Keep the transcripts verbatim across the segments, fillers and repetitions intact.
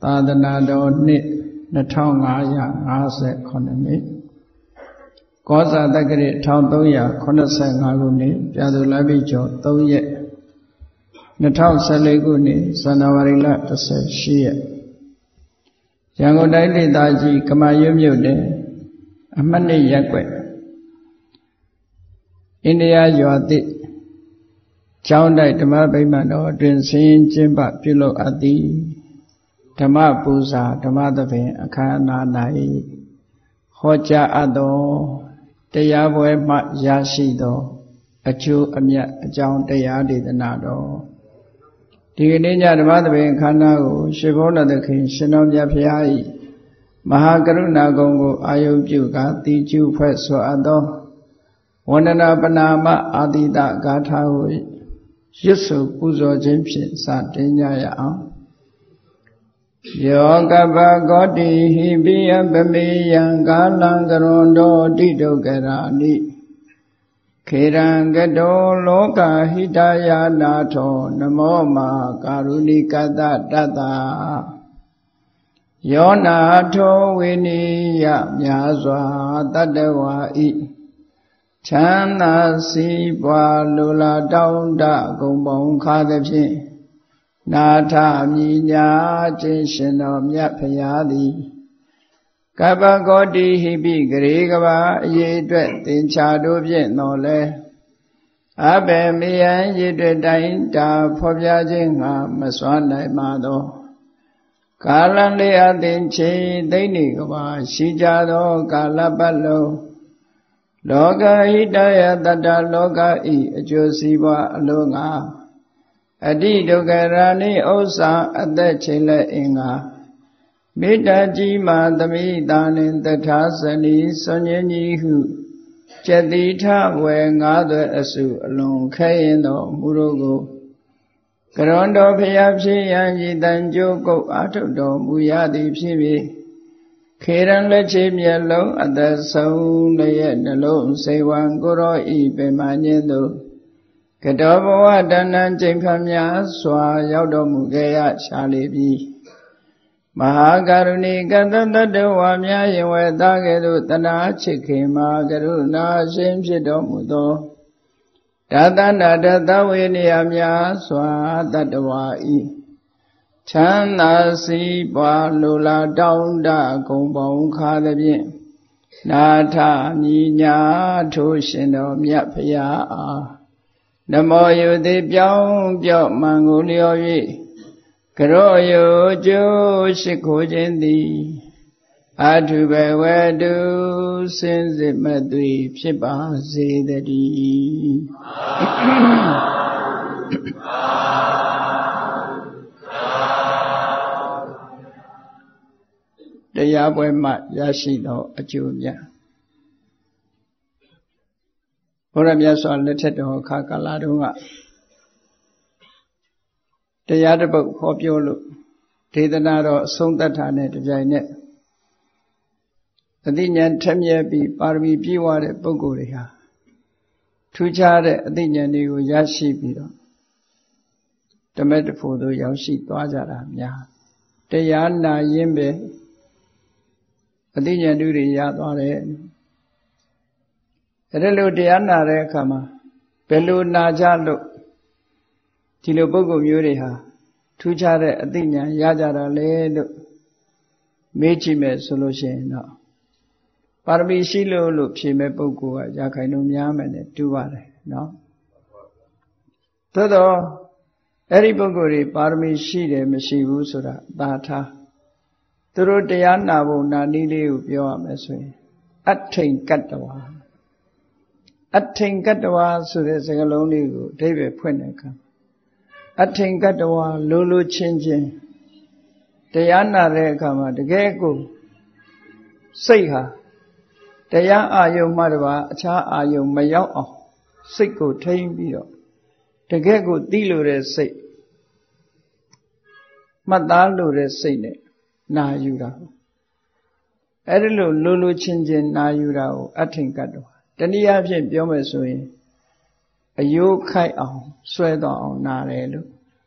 သာသနာတော်နှစ်နှစ်ထောင်ငါးရာငါးဆယ်ခုနှစ်ကောဇာတက္ကရာတစ်ထောင်သုံးရာခုနှစ်ဆယ်ငါးခုနှစ်ပြာသူလပိကျော်သုံးရက်နှစ်ထောင်ဆယ်လေးခုနှစ်ဇန်နဝါရီလတစ်ဆယ်ရှိရက်ရန်ကုန်တိုင်းဒေသကြီးကမာရွတ်မြို့နယ်အမှတ်နှစ်ရပ်ကွက်အိန္ဒိယရွာသစ်ကျောင်းတိုက်ဓမ္မဗိမာန်တော်အတွင်ဆင်းကျင်းပပြုလုပ်အပ်သည်ဓမ္မပူဇာဓမ္မသဘင်အခမ်းအနား၌ဟောကြားအပ်သောတရားပွဲမှရရှိသောအကျိုးအမြတ်အကြောင်းတရားဒေသနာတော်ဒီကနေ့ညဓမ္မသဘင်အခမ်းအနားကိုရှင်ဘုန်းတော်သခင်ရှင်တော်မြတ်ဖရာ၏မဟာကရုဏာကုံကိုအာယုပြုကာတိကျုဖွဲ့ဆိုအပ်သောဝန္ဒနာပနာမအာတိတဂါထာကိုရွတ်ဆိုပူဇော်ခြင်းဖြင့်စတင်ကြရအောင်ယောကပကောတိဟိပိယပမေယံကာလံကရွန်တောတိဒုက္ခရာနိခေရံကတောလောကဟိတယာနာထောနမောမာကာရုဏိကတတတယောနာထောဝိနိယမြာစွာတတ္တဝါဤချမ်းသာစီးပွားလိုလားတောင်းတဂုံပေါင်းခါသဖြင့်နာထမြညာခြင်းရှင်တော်မြတ်ဖရာသည်ကပ္ပကောတိဟိပိဂရေကဘာအရေးအတွက်သင်္ချာတို့ဖြင့်တော်လဲအဘယ်မယံရည်တွေ့တိုင်းတာဖော်ပြခြင်းငါမစွမ်းနိုင်ပါသောကာလလေးအသင်ချေသိနေကဘာရှိကြသောကာလပတ်လုံးလောကဟိတယတတ္တလောကဤအကျိုးစီးပွားအလုံးငါအတိဒုက္ခရာနိဥစ္စာအသက်ချိန်လက်အင်္ဂါမေတ္တာကြီးမာသမိတာနှင့်တထာဇနီစွန်ញင်းကြီးဟုကျက်တိထဝယ်ငါးသွဲအစုအလွန်ခဲရင်တော်မူတို့ကိုကရွန်တော်ဖျားဖြစ်ရန်ရည်တန်ကြိုးကုတ်အာထုတ်တော်မူရသည်ဖြစ်ပြီးခေရန်လက်ချေမျက်လုံးအသက်ဆုံးလျက်နှလုံးစေဝံကိုရောဤပေမညင်းသို့ကတောဘဝတဏ္ဏကျိန်ဖန်များစွာရောက်တော်မူခဲ့ရရှာလေပြီမဟာကရုဏီကတတတ္တဝါများယင်ဝဲသားကဲ့သို့တနာချစ်ခင်မှာကရုဏာရှင်ဖြစ်တော်မူသောတသနာတသဝေနိယများစွာတတ္တဝါဤချမ်းသာစီးပွားလိုလားတောင်းတဂုံပေါင်းခါသဖြင့်နာထမြညာထိုရှင်တော်မြတ်ဖရာအားနမောယုတိပြောင်းပြော့မှန်ကိုလျော်၍ကရောယုကျိုးရှိခိုးခြင်းသည်အထုဘဝတုစင်စစ်မသွေဖြစ်ပါစေတည်းတရားပွဲမှရရှိသောအကျိုးများဘုရားမြတ်စွာလက်ထက်တော်အခါကာလတုန်းကတရားတစ်ပုဒ်ဟောပြောလို့ဒေသနာတော်အဆုံးသတ်တာနဲ့တပြိုင်နက်အသိဉာဏ်ထက်မြက်ပြီးပါရမီပြည့်ဝတဲ့ပုဂ္ဂိုလ်တွေဟာထူးခြားတဲ့အသိဉာဏ်တွေကိုရရှိပြီးတော့ဓမ္မတဖို့တို့ရောက်ရှိသွားကြတာများတရားနာရင်းပဲအသိဉာဏ်တွေရသွားတယ်အဲ့ဒါလို့တရားနာတဲ့အခါမှာဘယ်လိုနာကြလို့ဒီလိုပုဂ္ဂိုလ်မျိုးတွေဟာထူးခြားတဲ့အသိဉာဏ်ရကြတာလေလို့မေးကြည့်မယ်ဆိုလို့ရှိရင်တော့ပါရမီရှိလို့လို့ဖြေမဲ့ပုဂ္ဂိုလ်ကရာခိုင်နှုန်းများမယ်နဲ့တူပါတယ်နော်သို့တော့အဲ့ဒီပုဂ္ဂိုလ်တွေပါရမီရှိတယ်မရှိဘူးဆိုတာသာထားသူတို့တရားနာဖို့နာနည်းလေးကိုပြောရမယ်ဆိုရင်အထိန်ကတ္တဝါအထိန်ကတ္တဝါဆိုတဲ့စကားလုံးလေးကိုအဓိပ္ပာယ်ဖွင့်တဲ့အခါအထိန်ကတ္တဝါလိုလိုချင်းချင်းတရားနာတဲ့အခါမှာတကယ်ကိုစိတ်ဟာတရားအာယုံမှတပါအခြားအာယုံမရောက်အောင်စိတ်ကိုထိန်းပြီးတော့တကယ်ကိုသိလို့တဲ့စိတ်မှတ်သားလို့တဲ့စိတ်နဲ့နာယူတာအဲ့ဒီလိုလိုလိုချင်းချင်းနာယူတာကိုအထိန်ကတ္တဝါတနည်းအားဖြင့်ပြောမယ်ဆိုရင်အယိုးခိုက်အောင်ဆွဲတော့အောင်နာတယ်လို့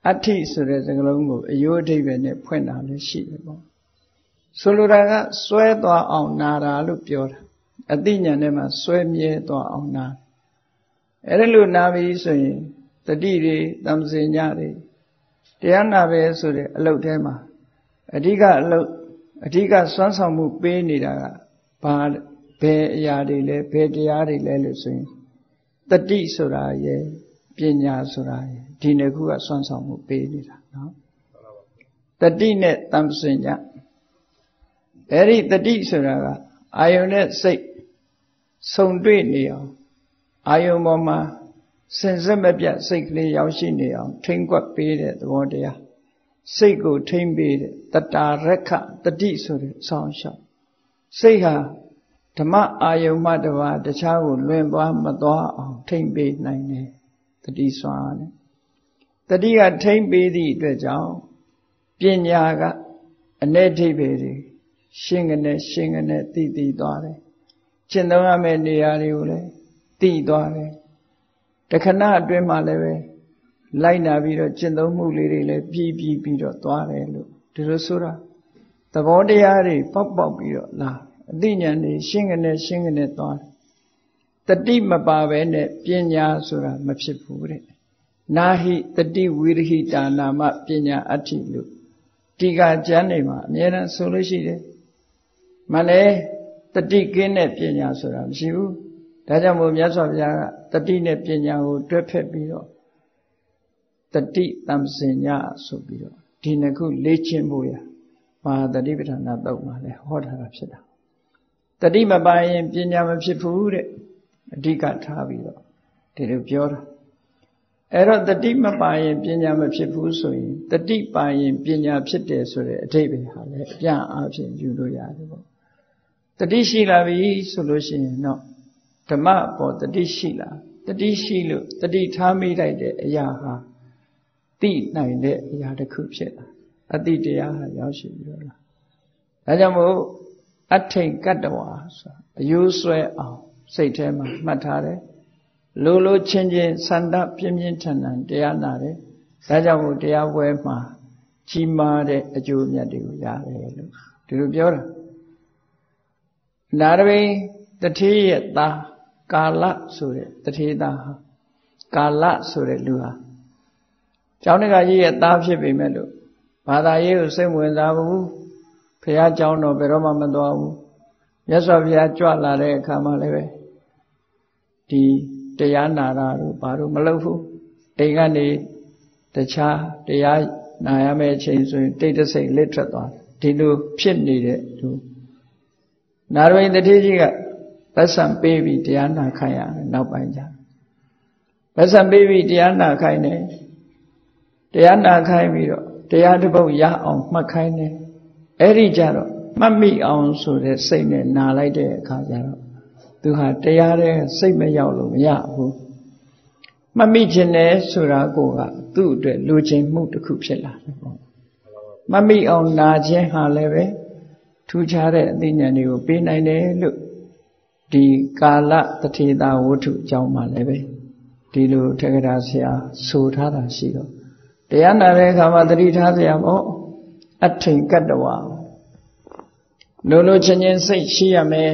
အဋ္ဌိဆိုတဲ့စကားလုံးကိုအယိုးအဓိပ္ပာယ်နဲ့ဖွင့်တာလည်းရှိတယ်ပေါ့ဆိုလိုတာကစွဲသွားအောင်နာတာလို့ပြောတာအသိဉာဏ်ထဲမှာစွဲမြဲသွားအောင်နာအဲ့ဒါလို့နာပြီဆိုရင်တတိတွေတမ္ပစဉ္ညတွေတရားနာပဲဆိုတဲ့အလုပ်ထဲမှာအဓိကအလုပ်အဓိကစွမ်းဆောင်မှုပေးနေတာကဘာဘယ်အရာတွေလဲဘယ်တရားတွေလဲလို့ဆိုရင်တတိဆိုတာရယ်ပညာဆိုတာရယ်ဒီနှစ်ခုကစွမ်းဆောင်မှုပေးနေတာနော်တတိနဲ့တမ္ပစဉ္ညအဲ့ဒီတတိဆိုတာကအာယုန်နဲ့စိတ်ဆုံတွေ့နေအောင်အာယုန်ပေါ်မှာစင်စစ်မပြတ်စိတ်ကလေးရောက်ရှိနေအောင်ထိမ့်ကွက်ပေးတဲ့သဘောတရားစိတ်ကိုထိမ့်ပေးတဲ့တတာရက္ခတတိဆိုတဲ့ဆောင်းလျှောက်စိတ်ဟာဓမ္မအာယုန်မှတပါးတခြားကိုလွင်သွားမသွားအောင်ထိမ့်ပေးနိုင်တယ်တတိစွမ်းနဲ့တတိကထိမ့်ပေးသည့်အတွက်ကြောင့်ပညာကအ내အဓိပ္ပာယ်တွေရှင်းကနေရှင်းကနေသိသိသွားတယ်ကျင့်သုံးရမယ့်နေရာတွေကိုလည်းသိသွားတယ်တခဏအတွင်းမှာလည်းပဲလိုက်နာပြီးတော့ကျင့်သုံးမှုလေးတွေလည်းပြီးပြီးပြီးတော့သွားတယ်လို့ဒီလိုဆိုတာသဘောတရားတွေပေါက်ပေါက်ပြီးတော့လာအသိဉာဏ်တွေရှင်းကနေရှင်းကနေသွားတယ်တတိမပါဘဲနဲ့ပညာဆိုတာမဖြစ်ဘူးတဲ့နာဟိတတိဝိရဟိတာနာမပညာအဋ္ဌိလို့ဒီကကျမ်းနေမှာအများအားဆိုလို့ရှိတယ်မလဲတတိကင်းတဲ့ပညာဆိုတာမရှိဘူးဒါကြောင့်မို့မြတ်စွာဘုရားကတတိနဲ့ပညာကိုတွဲဖက်ပြီးတော့တတိတမ္ပစဉ္ညဆိုပြီးတော့ဒီနှစ်ခုလေ့ကျင့်ဖို့ရမဟာတတိပဋ္ဌာနာသုတ်မှာလည်းဟောထားတာဖြစ်တာတတိမပါရင်ပညာမဖြစ်ဘူးတဲ့အဓိကထားပြီးတော့ဒီလိုပြောတာအဲ့တော့တတိမပါရင်ပညာမဖြစ်ဘူးဆိုရင်တတိပါရင်ပညာဖြစ်တယ်ဆိုတဲ့အဓိပ္ပာယ်ဟာလည်းအပြည့်အစုံယူလို့ရတယ်ပေါ့တတိရှိလာပြီဆိုလို့ရှိရင်တော့ဓမ္မပေါ်တတိရှိလာတတိရှိလို့တတိထားမိလိုက်တဲ့အရာဟာသိနိုင်တဲ့အရာတစ်ခုဖြစ်လာအတိတရားဟာရောက်ရှိပြီးတော့လားဒါကြောင့်မို့အထိန်ကတ္တဝါဆိုအယိုးဆွဲအောင်စိတ်ထဲမှာမှတ်ထားတယ်လိုလိုချင်းချင်းစန္ဒပြင်းပြင်းထန်ထန်တရားနာတယ်ဒါကြောင့်မို့တရားပွဲမှာကြီးမားတဲ့အကျိုးအမြတ်တွေကိုရတယ်လို့ဒီလိုပြောတာနာရဝိတထေးရဲ့သားကာလဆိုတဲ့တထေးသားဟာကာလဆိုတဲ့လူဟာကျောင်းတကာကြီးရဲ့သားဖြစ်ပေမဲ့လို့ဘာသာရေးကိုစိတ်ဝင်စားဘူးဘုရားကျောင်းတော်ဘယ်တော့မှမသွားဘူးမြတ်စွာဘုရားကြွလာတဲ့အခါမှာလည်းပဲဒီတရားနာတာတို့ဘာလို့မလုပ်ဘူးအိမ်ကနေတခြားတရားနာရမယ့်အချိန်ဆိုရင်တိတ်တဆိတ်လက်ထွက်သွားဒီလိုဖြစ်နေတဲ့သူနာရဝိတထေးကြီးကပတ်စံပေးပြီးတရားနာခိုင်းရတယ်နောက်ပိုင်းကျပတ်စံပေးပြီးတရားနာခိုင်းတယ်တရားနာခိုင်းပြီးတော့တရားတစ်ပုဒ်ရအောင်မှတ်ခိုင်းတယ်အဲ့ဒီကြတော့မှတ်မိအောင်ဆိုတဲ့စိတ်နဲ့နာလိုက်တဲ့အခါကျတော့သူဟာတရားတဲ့စိတ်မရောက်လို့မရဘူးမှတ်မိခြင်းနဲ့ဆိုတာကိုကသူ့အတွက်လူချင်းမှုတစ်ခုဖြစ်လာတယ်ပေါ့မှတ်မိအောင်နာခြင်းဟာလည်းပဲထူးခြားတဲ့အသိဉာဏ်တွေကိုပေးနိုင်တယ်လို့ဒီကာလတထေတာဝတ္ထုအကြောင်းမှလည်းပဲဒီလိုထေရဆရာဆိုထားတာရှိတော့တရားနာတဲ့အခါမှာသတိထားစရာပေါ့အထိန်ကတ္တဝါလိုလိုချင်းချင်းစိတ်ရှိရမယ်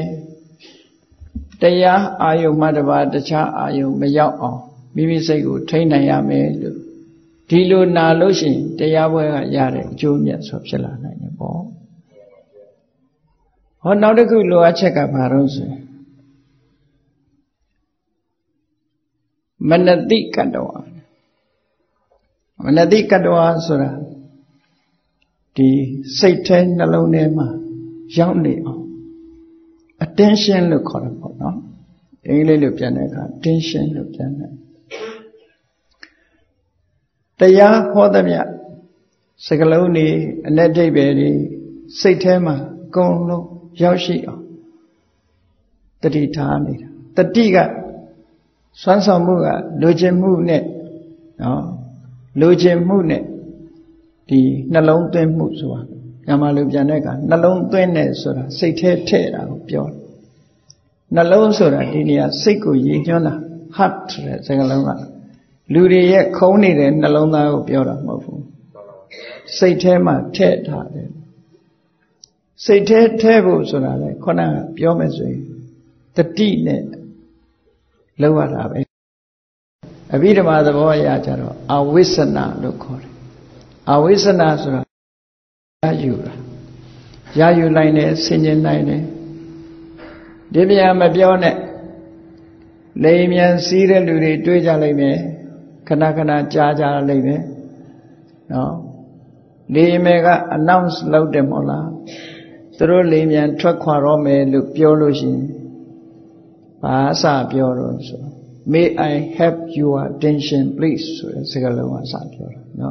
တရားအာယုံမှတပါတခြားအာယုံမရောက်အောင်မိမိစိတ်ကိုထိန်းနိုင်ရမယ်လို့ဒီလိုနာလို့ရှိရင်တရားပွဲကရတဲ့အကျိုးမြတ်ဆိုဖြစ်လာနိုင်တယ်ပေါ့ဟောနောက်တစ်ခုလိုအပ်ချက်ကဘာလို့ဆိုရင်မနတိကတ္တဝါမနတိကတ္တဝါဆိုတာဒီစိတ်ထဲနှလုံးထဲမှာရောက်နေအောင် attention လို့ခေါ်တယ်ပေါ့နော်အင်္ဂလိပ်လိုပြန်တဲ့အခါ attention လို့ပြန်တယ်တရားဟောသမျှစကားလုံးတွေအ내အဓိပ္ပာယ်တွေစိတ်ထဲမှာအကုန်လုံးရောက်ရှိအောင်တတိထားနေတာတတိကစွမ်းဆောင်မှုကလိုချင်မှုနဲ့နော်လိုချင်မှုနဲ့ဒီနှလုံးသွင်းမှုဆိုတာမြန်မာလိုပြန်တဲ့အခါနှလုံးသွင်းတယ်ဆိုတာစိတ်ထဲထည့်တာကိုပြောတယ်နှလုံးဆိုတာဒီနေရာစိတ်ကိုရည်ညွှန်းတာ heart ဆိုတဲ့စကားလုံးကလူတွေရဲ့ခုံးနေတဲ့နှလုံးသားကိုပြောတာမဟုတ်ဘူးစိတ်ထဲမှာထည့်ထားတယ်စိတ်ထဲထည့်ဖို့ဆိုတာလေခုနကပြောမယ်ဆိုရင်တတိနဲ့လောက်ရတာပဲအဘိဓမ္မာသဘောအရကြတော့အဝိစ္စနာလို့ခေါ်တယ်အဝိစ္စနာဆိုတာရယူတာရယူလိုက်တယ်ဆင်ခြင်နိုင်တယ်ဒီပြန်မပြောနဲ့လိမ်မြန်စီးတဲ့လူတွေတွေ့ကြလိမ့်မယ်ခဏခဏကြားကြလိမ့်မယ်နော်လိမ်မယ်က announce လုပ်တယ်မဟုတ်လားသူတို့လိမ်မြန်ထွက်ခွာတော့မယ်လို့ပြောလို့ရှိရင်ဘာအစပြောတော့ဆို May I have your attention please ဆိုတဲ့စကားလုံးအစပြောတာနော်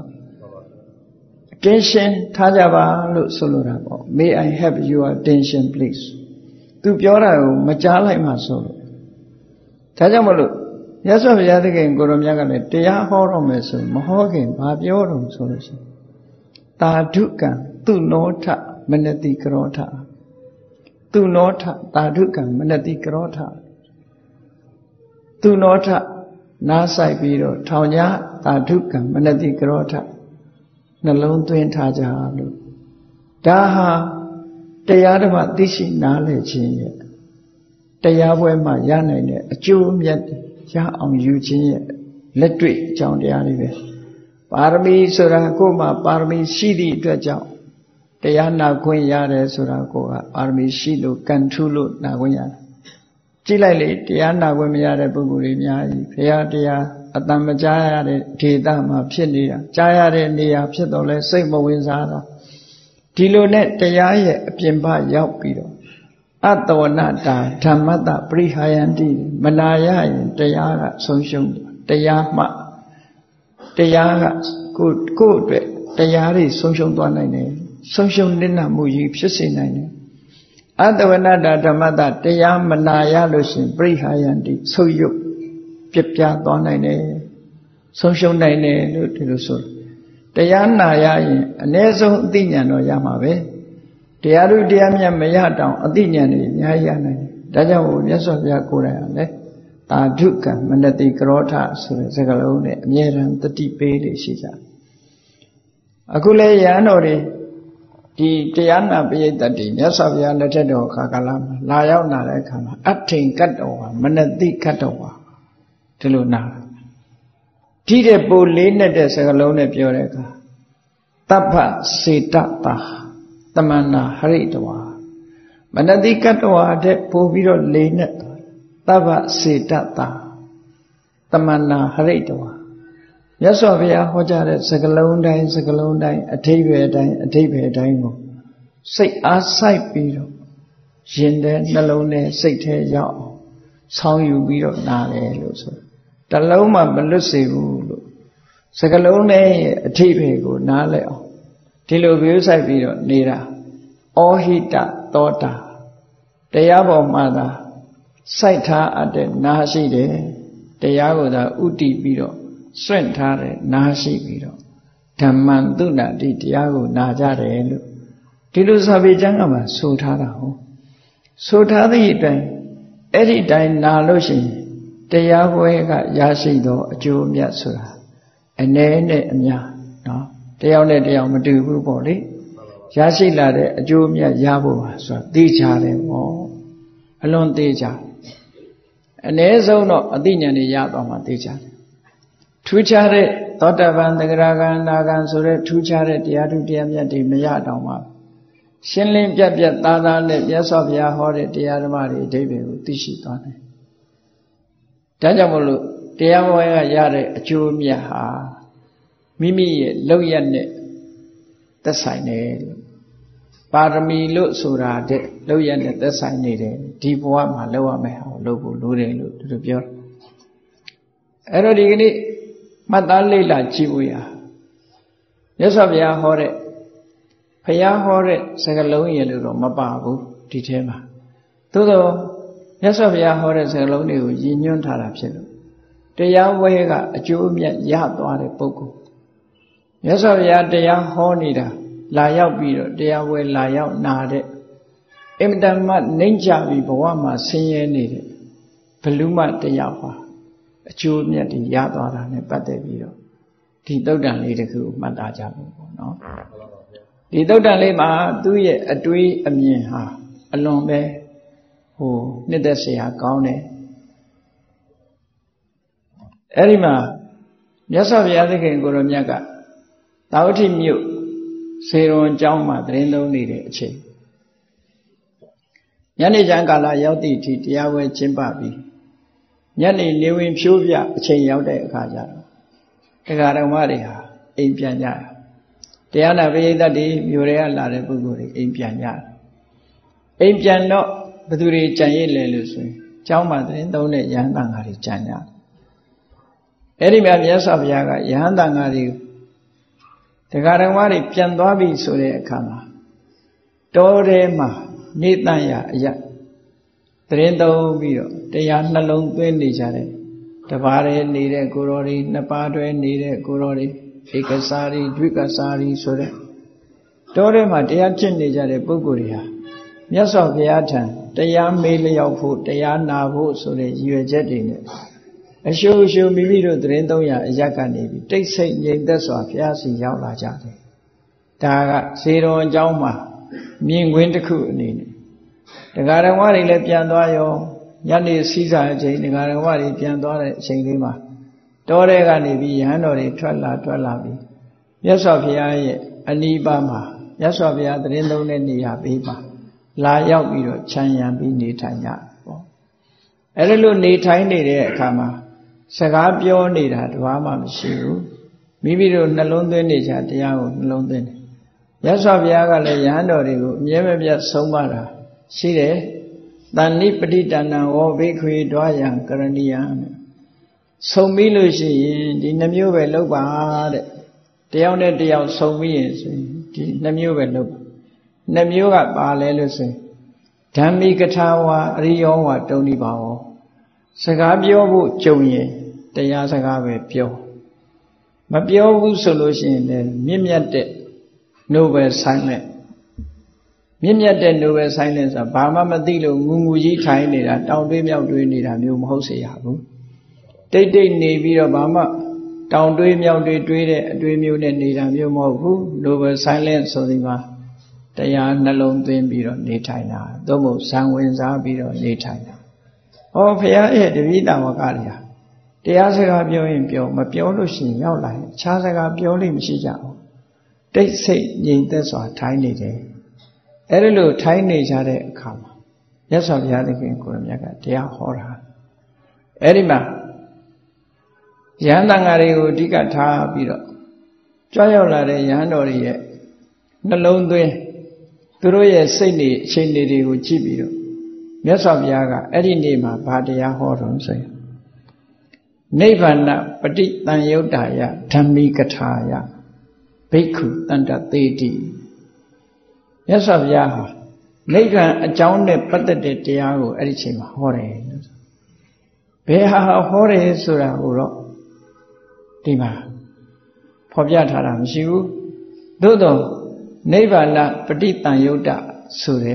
attention ထားကြပါလို့ဆိုလိုတာပေါ့ May I have your attention please သူပြောတာကိုမကြားလိုက်မှဆိုလို့ဒါကြောင့်မလို့မြတ်စွာဘုရားသခင်ကိုရောမြတ်ကလည်းတရားဟောတော့မယ်ဆိုမဟောခင်ဘာပြောတော့ဆိုလို့ရှိရင်တာဓုကံသူနောထမနတိကရောထသူနောထတာဓုကံမနတိကရောထသူနောထနားဆိုင်ပြီးတော့ထောင်ညာတာဓုကံမနတိကရောထနှလုံးသွင်းထားကြလို့ဒါဟာတရားဓမ္မသိရှိနားလည်ခြင်းရဲ့တရားပွဲမှာရနိုင်တဲ့အကျိုးအမြတ်ရအောင်ယူခြင်းရဲ့လက်တွေ့အကြောင်းတရားတွေပဲပါရမီဆိုတာကိုယ်မှာပါရမီရှိသည့်အတွက်ကြောင့်တရားနာခွင့်ရတယ်ဆိုတာကိုကပါရမီရှိလို့ကံထူးလို့နာခွင့်ရတယ်ကြည့်လိုက်လေတရားနာခွင့်မရတဲ့ပုဂ္ဂိုလ်တွေအများကြီးဘုရားတရားအတန်မကြားရတဲ့ဒေသမှာဖြစ်နေတာကြားရတဲ့နေရာဖြစ်တော့လဲစိတ်မဝင်စားတာဒီလိုနဲ့တရားရဲ့အပြင်ဘရောက်ပြီးတော့အတ္တဝနတာဓမ္မတပရိဟာယန္တိမနာရရင်တရားကဆုံးရှုံးတရားမှတရားကကိုကိုအတွက်တရားတွေဆုံးရှုံးသွားနိုင်တယ်ဆုံးရှုံးနစ်နာမှုကြီးဖြစ်စေနိုင်တယ်အတ္တဝနတာဓမ္မတတရားမနာရလို့ရှင်ပရိဟာယန္တိဆုပ်ယုပ်ပြပြသွားနိုင်တယ်ဆုံးရှုံးနိုင်တယ်လို့ဒီလိုဆိုတရားနာရရင်အ ਨੇ ဆုံးအသိဉာဏ်တော့ရမှာပဲတရားတို့တရားမြတ်မရတောင်အသိဉာဏ်တွေအများကြီးရနိုင်တယ်ဒါကြောင့်ဘုရားစွာဘုရားကိုယ်တိုင်ကလည်းတာဓုကံမနတိကရောထဆိုတဲ့စကားလုံးနဲ့အမြဲတမ်းတတိပေးနေရှိကြအခုလေရဟန်းတော်တွေဒီတရားနာပရိသတ်တွေမြတ်စွာဘုရားလက်ထက်တော်ခါကာလမှာလာရောက်နာတဲ့အခါမှာအထိန်ကတ်တော်ဟာမနတိကတ်တော်ဟာဒီလိုနာဒီတဲ့ပိုလေးနဲ့တဲ့စကားလုံးနဲ့ပြောတဲ့အခါတပ္ပစေတတာတမန္နာဟရိတဝါမနတိကတ္တဝါတဲ့ပို့ပြီးတော့လေးနဲ့တပ္ပစေတတာတမန္နာဟရိတဝါမြတ်စွာဘုရားဟောကြားတဲ့စကားလုံးတိုင်းစကားလုံးတိုင်းအထိပ္ပယ်တိုင်းအထိပ္ပယ်တိုင်းကိုစိတ်အားစိုက်ပြီးတော့ရင်ထဲနှလုံးထဲစိတ်ထဲရောက်အောင်ဆောင်းယူပြီးတော့နားတယ်လို့ဆိုတလုံးမှမလွတ်စေဘူးလို့စကားလုံးနဲ့အထိပ္ပယ်ကိုနားလဲအောင်ဒီလိုပြုဆိုင်ပြီးတော့နေတာဩဟိတသောတာတရားပေါ်မှာသာစိုက်ထားအပ်တဲ့နာရှိတယ်တရားကိုသာဥတည်ပြီးတော့စွန့်ထားတဲ့နာရှိပြီးတော့ဓမ္မံသုဏတိတရားကိုနာကြတယ်လို့ဒီလိုစာပေကျမ်းကမှဆိုထားတာဟုတ်ဆိုထားသည့်အတိုင်းအဲ့ဒီတိုင်းနာလို့ရှိရင်တရားပွဲကရရှိသောအကျိုးအမြတ်ဆိုတာအ ਨੇ နဲ့အများနော်တယောက်နဲ့တယောက်မတူဘူးပေါ့လေရရှိလာတဲ့အကျိုးအမြတ်ရဖို့ပါဆိုတာသိကြတယ်ပေါ့အလွန်သိကြအ ਨੇ ဆုံးတော့အသိဉာဏ်တွေရသွားမှသိကြတယ်ထူးခြားတဲ့သောတာပန်သဂရဂံနာဂံဆိုတဲ့ထူးခြားတဲ့တရားထုတရားမြတ်တွေမရတော့မှရှင်းလင်းပြတ်ပြတ်သားသားနဲ့မြတ်စွာဘုရားဟောတဲ့တရားဓမ္မတွေအဓိပ္ပာယ်ကိုသိရှိသွားတယ်ဒါကြောင့်မို့လို့တရားပွဲကရတဲ့အကျိုးအမြတ်ဟာမိမိရဲ့လောက်ရနဲ့သက်ဆိုင်တယ်လို့ပါရမီလို့ဆိုတာတဲ့လောက်ရနဲ့သက်ဆိုင်နေတယ်ဒီဘဝမှာလောက်ရမယ်ဟာလို့ဖို့လိုတယ်လို့သူတို့ပြောတယ်အဲ့တော့ဒီကနေ့မှတ်သားလေ့လာကြည့်ဖို့ရမြတ်စွာဘုရားဟောတဲ့ဘုရားဟောတဲ့စကားလုံးရလို့တော့မပါဘူးဒီထဲမှာသို့သောမြတ်စွာဘုရားဟောတဲ့စကားလုံးတွေကိုရည်ညွှန်းထားတာဖြစ်လို့တရားဝဲကအကျိုးအမြတ်ရသွားတဲ့ပုဂ္ဂိုလ်မြတ်စွာဘုရားတရားဟောနေတာလာရောက်ပြီးတော့တရားဝဲလာရောက်နာတဲ့အင်မတန်မှနှိမ့်ချပြီးဘဝမှာဆင်းရဲနေတဲ့ဘလူမတရားပါအကျိုးမြတ်တွေရသွားတာနဲ့ပတ်သက်ပြီးတော့ဒီသုတ်တံလေးတစ်ခုမှတ်သားကြလို့ပေါ့နော်ဒီသုတ်တံလေးမှာသူ့ရဲ့အတွေးအမြင်ဟာအလွန်ပဲဟိုနှစ်သက်စရာကောင်းတယ်အဲ့ဒီမှာမြတ်စွာဘုရားသခင်ကိုရောမြတ်ကသာဝတိမြို့စေရွန်ကျောင်းမှာသတင်းသုံးနေတဲ့အချိန်ညနေကျမ်းကာလရောက်သည့်အထိတရားဝဲကျင်းပပြီးညနေနေဝင်ဖြိုးပြအချိန်ရောက်တဲ့အခါကျတော့တရားတော်မတွေဟာအိမ်ပြန်ကြတယ်တရားနာပရိသတ်တွေမြို့တွေကလာတဲ့ပုဂ္ဂိုလ်တွေအိမ်ပြန်ကြတယ်အိမ်ပြန်တော့ဘယ်သူတွေကြံရစ်လဲလို့ဆိုရင်ကျောင်းမှာသတင်းသုံးတဲ့ယဟန်တန်ဃာတွေကြံကြတယ်အဲ့ဒီမှာမြတ်စွာဘုရားကယဟန်တန်ဃာတွေတရားတော်မတွေပြန်သွားပြီဆိုတဲ့အခါမှာတောထဲမှာနေတန်ရအရာသတင်းသုံးပြီးတော့တရားနှလုံးသွင်းနေကြတယ်တပါးတည်းနေတဲ့ကိုရောတွေနှစ်ပါးတွဲနေတဲ့ကိုရောတွေဧကစားရီဒွိကစားရီဆိုတဲ့တောထဲမှာတရားကျင့်နေကြတဲ့ပုဂ္ဂိုလ်တွေဟာမြတ်စွာဘုရားထံတရားမေးလျောက်ဖို့တရားနာဖို့ဆိုတဲ့ရည်ရွယ်ချက်တွေနဲ့အရှုအရှုမိမိတို့သတင်းသုံးရအရက်ကနေပြီးတိတ်ဆိတ်ငြိမ်သက်စွာဘုရားစီရောက်လာကြတယ်ဒါကဇေတော်အကြောင်းမှာမြင်ကွင်းတစ်ခုအနေနဲ့တရားတော်မတွေလည်းပြန်သွားရောညနေစီးစာအချိန်တရားတော်မတွေပြန်သွားတဲ့အချိန်လေးမှာတောထဲကနေပြီးယဟန်တော်တွေထွက်လာထွက်လာပြီးမြတ်စွာဘုရားရဲ့အနီးပါးမှာမြတ်စွာဘုရားသတင်းသုံးတဲ့နေရာဘေးမှာလာရောက်ပြီးတော့ခြံရံပြီးနေထိုင်ကြပေါ့အဲ့ဒါလို့နေထိုင်နေတဲ့အခါမှာစကားပြောနေတာတဘာမှမရှိဘူးမိမိတို့နှလုံးသွင်းနေကြတရားကိုနှလုံးသွင်းတယ်မြတ်စွာဘုရားကလည်းယဟန်တော်တွေကိုအမြဲမပြတ်ဆုံးမတာရှိတယ်တဏိပဋိတဏံဝောဘိခွေတွားယံကရဏီယံဆုံးပြီးလို့ရှိရင်ဒီနှမျိုးပဲလုပ်ပါတဲ့တယောက်နဲ့တယောက်ဆုံးပြီးရင်ဆိုရင်ဒီနှမျိုးပဲလုပ်ပါနှမျိုးကပါလဲလို့ဆိုရင်ဓမ္မိကထာဝါအရိယောဝါတုံဏိပါဝစကားပြောဖို့ကြုံရင်တရားစကားပဲပြောမပြောဘူးဆိုလို့ရှိရင်လည်းမြင့်မြတ်တဲ့ Nobel silent မြင့်မြတ်တဲ့ Nobel silent ဆိုတာဘာမှမသိလို့ငူငူကြီးထိုင်နေတာတောင်တွေးမြောက်တွေးနေတာမျိုးမဟုတ်စေရဘူးတိတ်တိတ်နေပြီးတော့ဘာမှတောင်တွေးမြောက်တွေးတွေးတဲ့အတွေးမျိုးနဲ့နေတာမျိုးမဟုတ်ဘူး Nobel silent ဆိုဒီမှာတရားနှလုံးသွင်းပြီးတော့နေထိုင်တာသို့မဟုတ်ဇံဝင်စားပြီးတော့နေထိုင်တာဟောဘုရားရဲ့တပည့်တော်ကလည်းတရားစကားပြောရင်ပြောမပြောလို့ရှိရင်ရောက်လာရင်အခြားစကားပြောလို့မရှိကြဘူးတိတ်ဆိတ်ငြိမ်သက်စွာထိုင်နေတယ်အဲ့ဒါလို့ထိုင်နေကြတဲ့အခါမှာမြတ်စွာဘုရားသခင်ကိုရမြတ်ကတရားဟောတာအဲ့ဒီမှာယဟန်တန်ဃာတွေကိုအဓိကထားပြီးတော့ကြွရောက်လာတဲ့ယဟန်တော်တွေရဲ့နှလုံးသွင်းသူတို့ရဲ့စိတ်နေအချိန်တွေကိုကြည့်ပြီးတော့မြတ်စွာဘုရားကအဲ့ဒီနေ့မှာဘာတရားဟောတော်ဆိုရင်နိဗ္ဗာန်ပฏิတန်ယုတ်တာယဓမ္မိကထာယဘိက္ခုတန္တသေတိမြတ်စွာဘုရားဟာနိဗ္ဗာန်အကြောင်းနဲ့ပတ်သက်တဲ့တရားကိုအဲ့ဒီချိန်မှာဟောတယ်ဘယ်ဟာဟောတယ်ဆိုတာကိုတော့ဒီမှာဖော်ပြထားတာမရှိဘူးသို့တော့နိဗ္ဗာန်ပฏิတန်ယုတ်တာဆိုတဲ့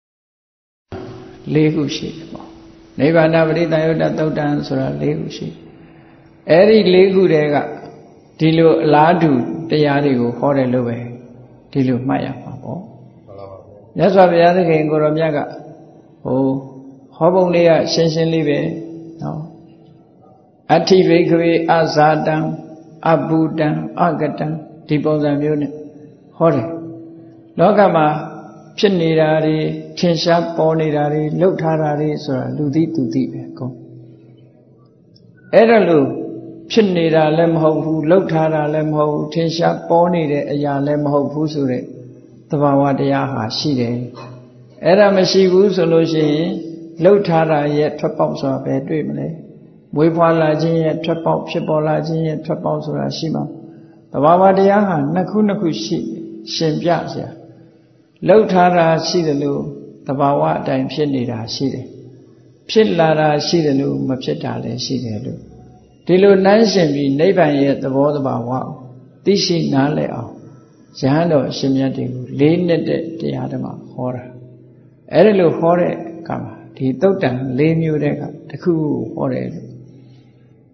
လေးခုရှိတယ်ပေါ့နိဗ္ဗာန်ပฏิတန်ယုတ်တာသုတ်တံဆိုတာလေးခုရှိအဲ့ဒီလေးခုတည်းကဒီလိုအလားတူတရားတွေကိုဟောတယ်လို့ပဲဒီလိုမှတ်ရမှာပေါ့မြတ်စွာဘုရားသခင်ကိုရောမြတ်ကဟိုဟောပုံလေးကရှင်းရှင်းလေးပဲနော်အဋ္ဌိဘိက္ခဝေအဇာတံအဘူတံအကတံဒီပုံစံမျိုးနဲ့ဟောတယ်လောကမှာဖြစ်နေတာတွေထင်ရှားပေါ်နေတာတွေလှုပ်ထားတာတွေဆိုတာလူသိသူသိပဲကောအဲ့ဒါလို့ဖြစ်နေတာလည်းမဟုတ်ဘူးလှုပ်ထားတာလည်းမဟုတ်ဘူးထင်ရှားပေါ်နေတဲ့အရာလည်းမဟုတ်ဘူးဆိုတဲ့သဘာဝတရားဟာရှိတယ်အဲ့ဒါမရှိဘူးဆိုလို့ရှိရင်လှုပ်ထားတာရဲ့ထွက်ပေါက်ဆိုတာပဲတွေ့မလဲမွေးဖွားလာခြင်းရဲ့ထွက်ပေါက်ဖြစ်ပေါ်လာခြင်းရဲ့ထွက်ပေါက်ဆိုတာရှိမှာသဘာဝတရားဟာနှစ်ခုနှစ်ခုရှိရှင်ပြเสียလှုပ်ထားတာရှိတယ်လို့သဘာဝအတိုင်းဖြစ်နေတာရှိတယ်ဖြစ်လာတာရှိတယ်လို့မဖြစ်တာလည်းရှိတယ်လို့ဒီလိုနှမ်းရှင်ပြီးနိဗ္ဗာန်ရဲ့သဘောတဘာဝသိရှိနားလည်အောင်ယဟန်တော်အရှင်မြတ်တွေကိုလေးနှစ်တဲ့တရားဓမ္မဟောတာအဲ့ဒါလို့ဟောတဲ့အခါမှာဒီသုတ်တံလေးမျိုးတဲ့ကတခုဟောတယ်လို့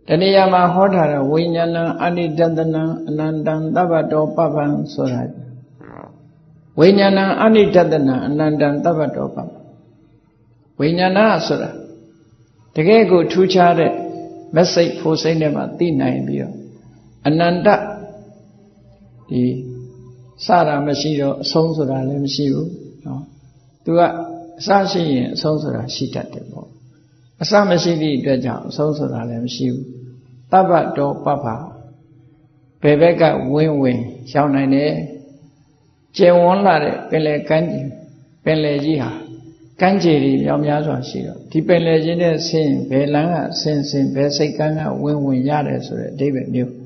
တဏှာမှာဟောထားတဲ့ဝိညာဏံအနိတတနံအနန္တံသဗ္ဗတောပပ္ပံဆိုတာဝိညာဏံအနိတတနံအနန္တံသဗ္ဗတောပပ္ပံဝိညာဏဆိုတာတကယ်ကိုထူးခြားတဲ့မက်စိတ်ဖို့စိတ်နဲ့မှသိနိုင်ပြီးတော့အနန္တဒီစတာမရှိတော့အဆုံးဆိုတာလည်းမရှိဘူးနော်သူကအစရှိရင်အဆုံးဆိုတာရှိတတ်တယ်ပေါ့အစမရှိသည့်အတွက်ကြောင့်အဆုံးဆိုတာလည်းမရှိဘူးသဗ္ဗတောပပ္ပဘယ်ဘက်ကဝင်းဝင်ရောက်နိုင်တယ်ကျယ်ဝန်းလာတဲ့ပင်လယ်ကမ်းခြေပင်လယ်ကြီးဟာကမ်းခြေတွေမြောက်များစွာရှိတော့ဒီပင်လယ်ကြီးနဲ့ဆင်းဘယ်လမ်းကဆင်းဆင်းဘယ်စိတ်ကမ်းကဝင်းဝင်ရတယ်ဆိုတဲ့အဓိပ္ပာယ်မျိုး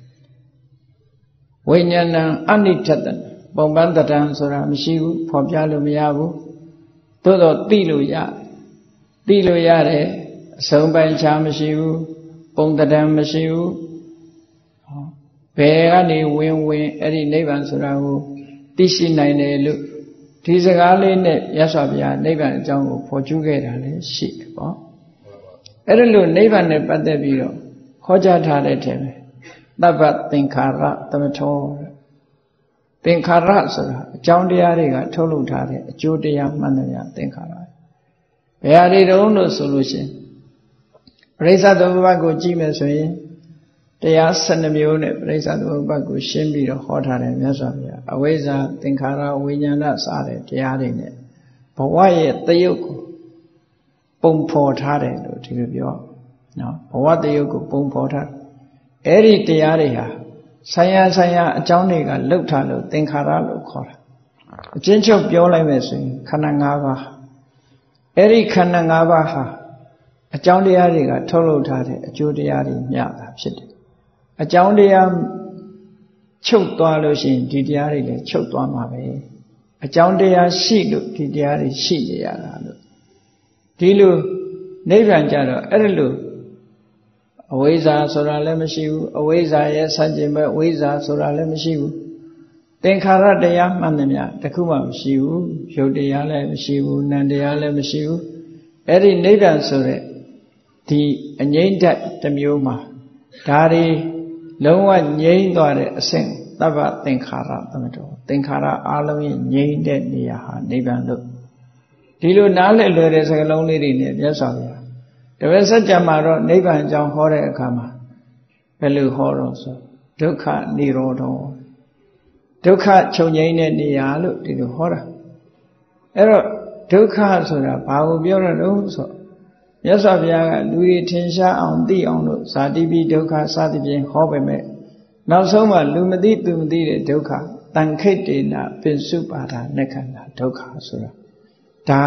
ဝိညာဏံအနိဋ္ဌတံပုံပန်းတံဆိုတာမရှိဘူးဖော်ပြလို့မရဘူးသို့တော့သိလို့ရသိလို့ရတယ်အဆုံးပိုင်းခြားမရှိဘူးပုံတံမရှိဘူးဘယ်ကနေဝင်ဝင်အဲ့ဒီနိဗ္ဗာန်ဆိုတာကိုသိရှိနိုင်တယ်လို့ဒီစကားလေးနဲ့ရသော်ဗျာနိဗ္ဗာန်အကြောင်းကိုဖော်ကျူးခဲ့တာလည်းရှိတယ်ပေါ့အဲ့ဒါလို့နိဗ္ဗာန်နဲ့ပတ်သက်ပြီးတော့ခေါ်ကြားထားတဲ့ထဲမှာသဗ္ဗသင်္ခါရသမထောသင်္ခါရဆိုတာအကြောင်းတရားတွေကထုတ်လုပ်ထားတဲ့အကျိုးတရားမှန်တယ်များသင်္ခါရဘယ်ဟာတွေတုံးလို့ဆိုလို့ရှိရင်ပရိစ္ဆေသမုပ္ပါဒ်ကိုကြည့်မယ်ဆိုရင်တရား၁၂မျိုးနဲ့ပရိစ္ဆေသမုပ္ပါဒ်ကိုရှင်းပြီးတော့ဟောထားတယ်မြတ်စွာဘုရားအဝိဇ္ဇာသင်္ခါရဝိညာဏစတဲ့တရားတွေနဲ့ဘဝရဲ့တယုတ်ကိုပုံဖော်ထားတယ်လို့ဒီလိုပြောနော်ဘဝတယုတ်ကိုပုံဖော်ထားအဲ့ဒီတရားတွေဟာဆိုင်ရာဆိုင်ရာအကြောင်းတွေကလှုပ်ထားလို့သင်္ခါရလို့ခေါ်တာအချင်းချုပ်ပြောလိုက်မယ်ဆိုရင်ခန္ဓာ၅ပါးအဲ့ဒီခန္ဓာ၅ပါးဟာအကြောင်းတရားတွေကထုတ်လုပ်ထားတဲ့အကျိုးတရားတွေမျှတာဖြစ်တယ်အကြောင်းတရားချုပ်သွားလို့ရှိရင်ဒီတရားတွေလည်းချုပ်သွားမှာပဲအကြောင်းတရားရှိလို့ဒီတရားတွေရှိနေရတာလို့ဒီလိုနိဗ္ဗာန်ကြတော့အဲ့ဒါလို့အဝိဇ္ဇာဆိုတာလည်းမရှိဘူးအဝိဇ္ဇာရဲ့ဆန့်ကျင်ဘက်ဝိဇ္ဇာဆိုတာလည်းမရှိဘူးသင်္ခါရတရားမှန်သမျှတခုမှမရှိဘူးရုပ်တရားလည်းမရှိဘူးနာမ်တရားလည်းမရှိဘူးအဲ့ဒီနိဗ္ဗာန်ဆိုတဲ့ဒီအငြိမ့်တတ်တစ်မျိုးမှာဒါတွေလုံးဝငြိမ့်သွားတဲ့အဆင့်သဗ္ဗသင်္ခါရသမတောသင်္ခါရအလုံးရဲ့ငြိမ့်တဲ့နေရာဟာနိဗ္ဗာန်လို့ဒီလိုနားလည်လွယ်တဲ့စကားလုံးလေးတွေနဲ့မြတ်စွာဘုရားတပည့်စัจ जा မှာတော့နိဗ္ဗာန်အကြောင်းဟောတဲ့အခါမှာဘယ်လိုဟောတော့ဆိုဒုက္ခនិရောဓောဒုက္ခချုပ်ငြိမ်းတဲ့နေရာလို့ဒီလိုဟောတာအဲ့တော့ဒုက္ခဆိုတာဘာကိုပြောရတော့ဆိုမြတ်စွာဘုရားကလူတွေထင်ရှားအောင်သိအောင်လို့ဇာတိပိဒုက္ခစသဖြင့်ဟောပေမဲ့နောက်ဆုံးမှလူမသိသူမသိတဲ့ဒုက္ခတန်ခိတ္တေနပင်စုပါဒနက္ခဏာဒုက္ခဆိုတာဒါ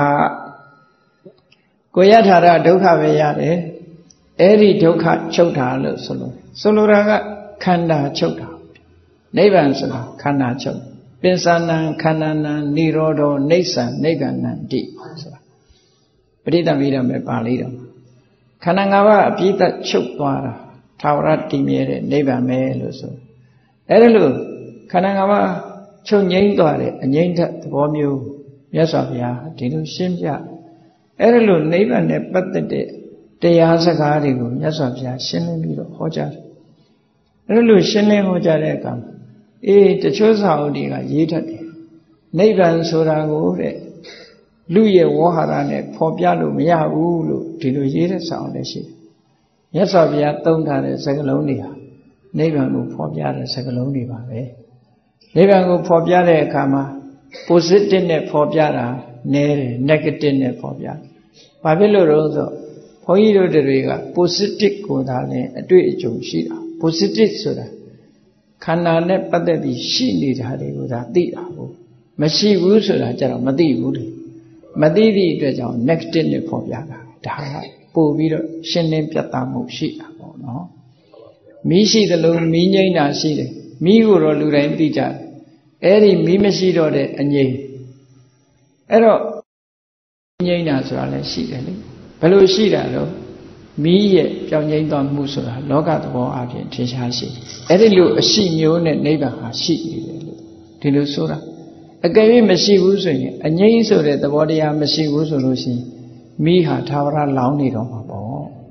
ကိုရထာရဒုက္ခပဲရတယ်အဲ့ဒီဒုက္ခချုပ်တာလို့ဆိုလို့ဆိုလိုတာကခန္ဓာချုပ်တာနိဗ္ဗာန်ဆိုတာခန္ဓာချုပ်ပင်စနံခန္ဓာနံនិရောဓောနိစ္စံနိဗ္ဗာန်တိဆိုတာပဋိသမိဓမ္မေပါဠိတော်ခန္ဓာ၅ပါးအပြည့်သက်ချုပ်သွားတာထာဝရတည်မြဲတဲ့နိဗ္ဗာန်ပဲလို့ဆိုအဲ့ဒါလို့ခန္ဓာ၅ပါးချုပ်ငြိမ်းသွားတဲ့အငြိမ့်တဲ့သဘောမျိုးမြတ်စွာဘုရားဒီလိုရှင်းပြအဲ့ဒါလို့နိဗ္ဗာန်နဲ့ပတ်သက်တဲ့တရားစကားတွေကိုမြတ်စွာဘုရားရှင်းလင်းပြီးတော့ဟောကြားတယ်အဲ့ဒါလို့ရှင်းလင်းဟောကြားတဲ့အခါမှာအေးတချို့စာအုပ်တွေကရေးထက်တယ်နိဗ္ဗာန်ဆိုတာကိုတဲ့လူရဲ့ဝေါဟာရနဲ့ဖော်ပြလို့မရဘူးလို့ဒီလိုရေးတဲ့စာအုပ်လည်းရှိတယ်မြတ်စွာဘုရားသုံးထားတဲ့စကားလုံးတွေဟာနိဗ္ဗာန်ကိုဖော်ပြတဲ့စကားလုံးတွေပါပဲနိဗ္ဗာန်ကိုဖော်ပြတဲ့အခါမှာ positive နဲ့ဖော်ပြတာနည်းတယ် negative နဲ့ဖော်ပြဘာဖြစ်လို့လဲဆိုဘုန်းကြီးတို့တွေက positive ကိုသာလည်းအတွေ့အကြုံရှိတာ positive ဆိုတာခန္ဓာနဲ့ပတ်သက်ပြီးရှိနေတာတွေကိုသာသိတာဟုတ်မရှိဘူးဆိုတာကြတော့မသိဘူးလေမသိသည့်အတွက်ကြောင့် negative နဲ့ဖော်ပြတာဒါကပို့ပြီးတော့ရှင်းလင်းပြတ်သားမှုရှိတာပေါ့နော်မီးရှိသလိုမီးငိမ့်တာရှိတယ်မီးကိုတော့လူတိုင်းသိကြတယ်အဲ့ဒီမီးမရှိတော့တဲ့အငြိမ်းအဲ့တော့ငြိမ်းတာဆိုတာလည်းရှိတယ်လေဘယ်လိုရှိတာလို့မီးရဲ့ပြောင်းငြိမ်းသွားမှုဆိုတာလောကသဘောအပြင်ထင်ရှားရှိအဲ့ဒီလိုအရှိမျိုးနဲ့နိဗ္ဗာန်ဟာရှိနေတယ်လို့ဒီလိုဆိုတာအကယ်၍မရှိဘူးဆိုရင်အငြိမ်းဆိုတဲ့သဘောတရားမရှိဘူးဆိုလို့ရှိရင်မီးဟာသာဝရလောင်းနေတော့မှာပေါ့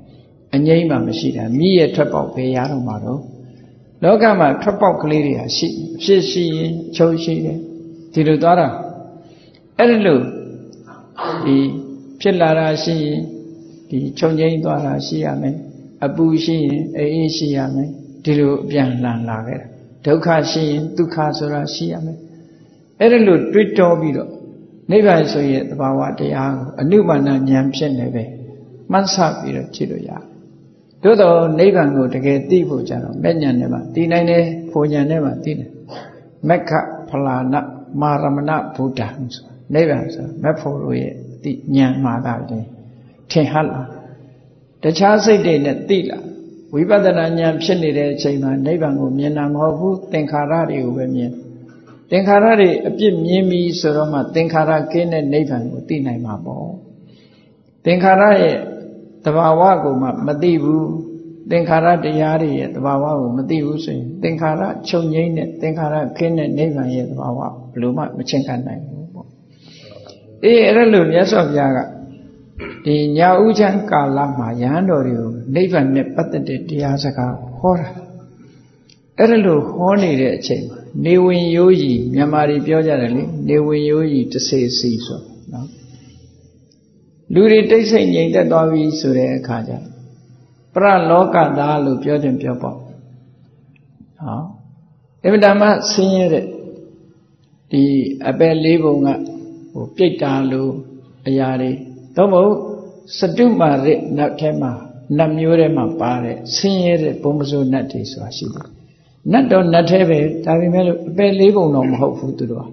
အငြိမ့်မှမရှိတာမိရဲ့ထွက်ပေါက်ပဲရတော့မှာတော့လောကမှာထွက်ပေါက်ကလေးတွေဟာရှိဖြစ်ရှိရင်ချုပ်ရှိတယ်ဒီလိုသွားတာအဲ့ဒီလိုဒီဖြစ်လာတာရှိရင်ဒီခြုံငိမ့်သွားတာရှိရမယ်အပူရှိရင်အေးအေးရှိရမယ်ဒီလိုအပြန်လှန်လာခဲ့တာဒုက္ခရှိရင်ဒုက္ခဆိုတာရှိရမယ်အဲ့ဒီလိုတွေးတောပြီးတော့နိဗ္ဗာန်ဆိုရဲ့သဘာဝတရားကိုအနုမာနဉာဏ်ဖြစ်နေပဲမှတ်ဆပြီးတော့ကြည့်လို့ရတယ်သို့တော့နိဗ္ဗာန်ကိုတကယ်သိဖို့ကြတော့မဲ့ဉာဏ်နဲ့မှသိနိုင်တယ်ဖို့ဉာဏ်နဲ့မှသိတယ်မက္ခဖလာနမာရမဏဗုဒ္ဓံဆိုနိဗ္ဗာန်ဆိုမက်ဖို့လို့ရဲ့သိဉာဏ်မှာတာလေထင်ဟပ်လာတခြားစိတ်တွေနဲ့သိလာဝိပဿနာဉာဏ်ဖြစ်နေတဲ့အချိန်မှာနိဗ္ဗာန်ကိုမြင်တာမဟုတ်ဘူးသင်္ခါရတွေကိုပဲမြင်သင်္ခါရတွေအပြစ်မြင်ပြီဆိုတော့မှသင်္ခါရကင်းတဲ့နိဗ္ဗာန်ကိုသိနိုင်မှာပေါ့သင်္ခါရရဲ့သဘာဝကိုမှမသိဘူးသင်္ခါရတရားတွေရဲ့သဘာဝကိုမသိဘူးဆိုရင်သင်္ခါရချုပ်ငြိမ်းတဲ့သင်္ခါရခင်းတဲ့နိဗ္ဗာန်ရဲ့သဘာဝဘယ်လိုမှမချင့်ကပ်နိုင်ဘူးပေါ့အေးအဲ့ဒါလို့မြတ်စွာဘုရားကဒီညာဥချမ်းကာလမှာယဟန်တော်တွေကိုနိဗ္ဗာန်နဲ့ပတ်သက်တဲ့တရားစကားဟောတာအဲ့ဒါလို့ဟောနေတဲ့အချိန်မှာနေဝင်ရိုးကြီးမြန်မာတွေပြောကြတယ်လေနေဝင်ရိုးကြီးတစေစီဆိုနော်လူတွေတိတ်ဆိတ်ငြိမ်သက်သွားပြီဆိုတဲ့အခါကျပရလောကသားလို့ပြောခြင်းပြောပေါ့ဟောအမှန်တမ်းဆင်းရဲတဲ့ဒီအပယ်လေးပုံကဟိုပြိတ္တာလို့အရာတွေသို့မဟုတ်စတုမာရနတ်ထဲမှာနတ်မျိုးထဲမှာပါတဲ့ဆင်းရဲတဲ့ဘုံမစိုးနတ်တွေဆိုတာရှိတယ်နတ်တော့နတ်ထဲပဲဒါပေမဲ့လို့အပယ်လေးပုံတော့မဟုတ်ဘူးသူတို့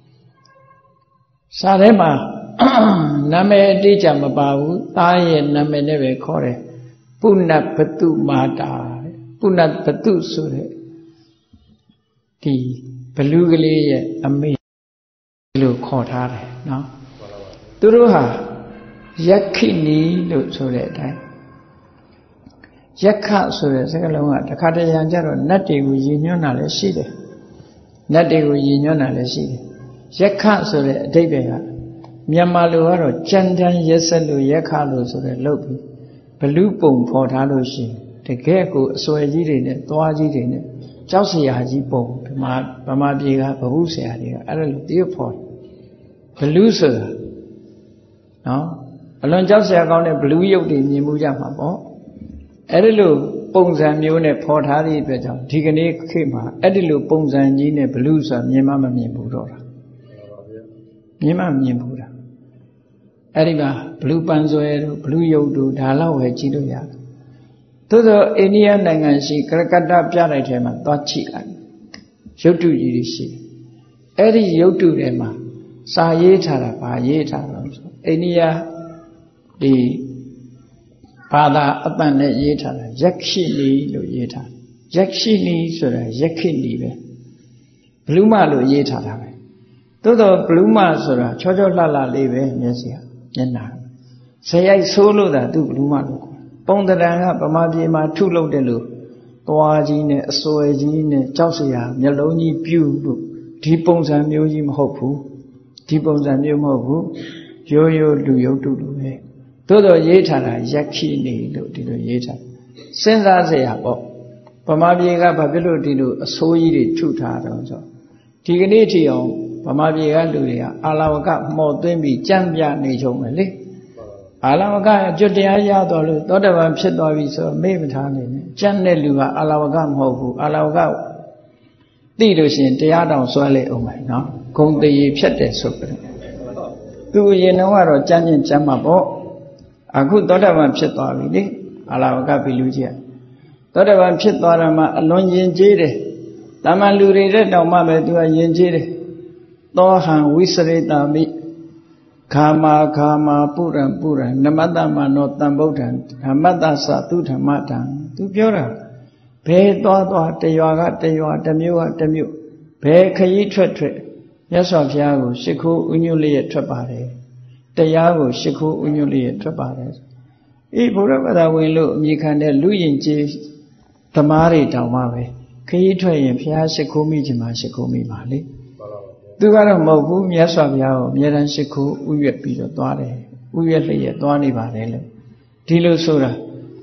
စာထဲမှာနာမည်အတိအကျမပါဘူးသားရဲ့နာမည်နဲ့ပဲခေါ်တယ်ပုဏ္ဏဘတုမာတာပုဏ္ဏဘတုဆိုတဲ့ဒီဘလူကလေးရဲ့အမေလို့ခေါ်ထားတယ်နော်သူတို့ဟာယက္ခိနီလို့ဆိုတဲ့အတိုင်းယက္ခဆိုတဲ့စကားလုံးကတခါတရံကျတော့နတ်တွေကိုရည်ညွှန်းတာလည်းရှိတယ်နတ်တွေကိုရည်ညွှန်းတာလည်းရှိတယ်ယက္ခဆိုတဲ့အဓိပ္ပာယ်ကမြန်မာလိုကတော့ကြံတန်းရက်ဆက်လို့ယက္ခလို့ဆိုတဲ့လုပ်ပြီးဘလူပုံဖော်ထားလို့ရှိရင်တကယ်ကိုအစွဲကြီးတွေနဲ့သွားကြီးတွေနဲ့ကြောက်စရာကြီးပုံဒီမှာဗမာပြည်ကဗဟုဆရာတွေကအဲ့ဒါလိုတည်ဖော်ဘလူဆိုတာနော်အလွန်ကြောက်စရာကောင်းတဲ့ဘလူးရုပ်တွေမြင်မှုကြမှာပေါ့အဲ့ဒီလိုပုံစံမျိုးနဲ့ဖော်ထားသည့်အတွက်ကြောင့်ဒီကနေ့ခေတ်မှာအဲ့ဒီလိုပုံစံကြီးနဲ့ဘလူးဆိုတာမြင်မှမမြင်ဘူးတော့တာမြင်မှမြင်ဘူးတာအဲ့ဒီမှာဘလူးပန်းစွဲတို့ဘလူးရုပ်တို့ဒါလောက်ပဲကြည့်လို့ရတယ်သို့သောအိန္ဒိယနိုင်ငံရှိကလကတ္တပြတိုက်ထဲမှာသွားကြည့်လိုက်ရုပ်တုကြီးတွေရှိအဲ့ဒီရုပ်တုထဲမှာစာရေးထားတာဗာရေးထားတော့ဆိုအိန္ဒိယဒီဘာသာအပံနဲ့ရေးထားတာယက္ခိနီလို့ရေးထားယက္ခိနီဆိုတာယက္ခိနီပဲဘလူးမလို့ရေးထားတာပဲသို့တော့ဘလူးမဆိုတာချောချောလှလှလေးပဲမျက်စိကမျက်နှာဇယိုက်ဆိုးလို့သာသူဘလူးမလို့ခေါ်ပုံတရံကဗမာပြည်မှာထုလုပ်တယ်လို့သွားကြီးနဲ့အစွဲကြီးနဲ့ကြောက်စရာမျက်လုံးကြီးပြူလို့ဒီပုံစံမျိုးကြီးမဟုတ်ဘူးဒီပုံစံမျိုးမဟုတ်ဘူးရိုးရိုးလူရုပ်တုလိုပဲသို့တော့ရေးထားတာယက္ခိနီလို့ဒီလိုရေးထားစဉ်းစားเสียပေါ့ဗမာပြည်ကဘာဖြစ်လို့ဒီလိုအဆိုးကြီးတွေထုထားတော့ဆိုဒီကနေ့ထိအောင်ဗမာပြည်ကလူတွေကအာလဝကမော်သွင်းပြီးကြံ့ပြနေကြုံပဲလေအာလဝကအကျွတ်တရားရတော့လို့သောတပန်ဖြစ်သွားပြီဆိုမေ့မထားနိုင်နဲ့ကြံ့တဲ့လူကအာလဝကမဟုတ်ဘူးအာလဝကသိလို့ရှိရင်တရားတောင်ဆွဲလိုက်အောင်မယ်နော်ဂုံတရေဖြတ်တယ်ဆိုပြီးသူအရင်တော့ကတော့ကြမ်းကျင်ကြမ်းမှာပေါ့အခုသောတပန်ဖြစ်သွားပြီလေအာလဝကဘီလူကြီးသောတပန်ဖြစ်သွားတာမှအလွန်ယဉ်ကျေးတယ်တာမန်လူတွေတဲ့တောင်မှပဲသူကယဉ်ကျေးတယ်သောဟံဝိစရိတာမိခာမာခာမာပုရံပုရံနမတ္တမနောတံဗုဒ္ဓံဓမ္မတ္တသသူဓမ္မတံသူပြောတာဘယ်သွားသွားတရွာကတရွာတမျိုးကတမျိုးဘယ်ခရီးထွက်ထွက်မြတ်စွာဘုရားကိုရှ िख ိုးဥညွတ်လျက်ထွက်ပါတယ်တရားကိုရှ िख ိုးဥညွတ်လျက်ထွက်ပါတယ်အေးဘုရားဘာသာဝင်လို့အမိခံတဲ့လူယဉ်ကျေးသမားတွေတောင်မှပဲခရီးထွက်ရင်ဘုရားရှ िख ိုးမိခြင်းမှာရှ िख ိုးမိပါလေသူကတော့မဟုတ်ဘူးမြတ်စွာဘုရားကိုအမြဲတမ်းရှ िख ိုးဥရွက်ပြီးတော့သွားတယ်ဥရွက်လျက်သွားနေပါတယ်လို့ဒီလိုဆိုတာ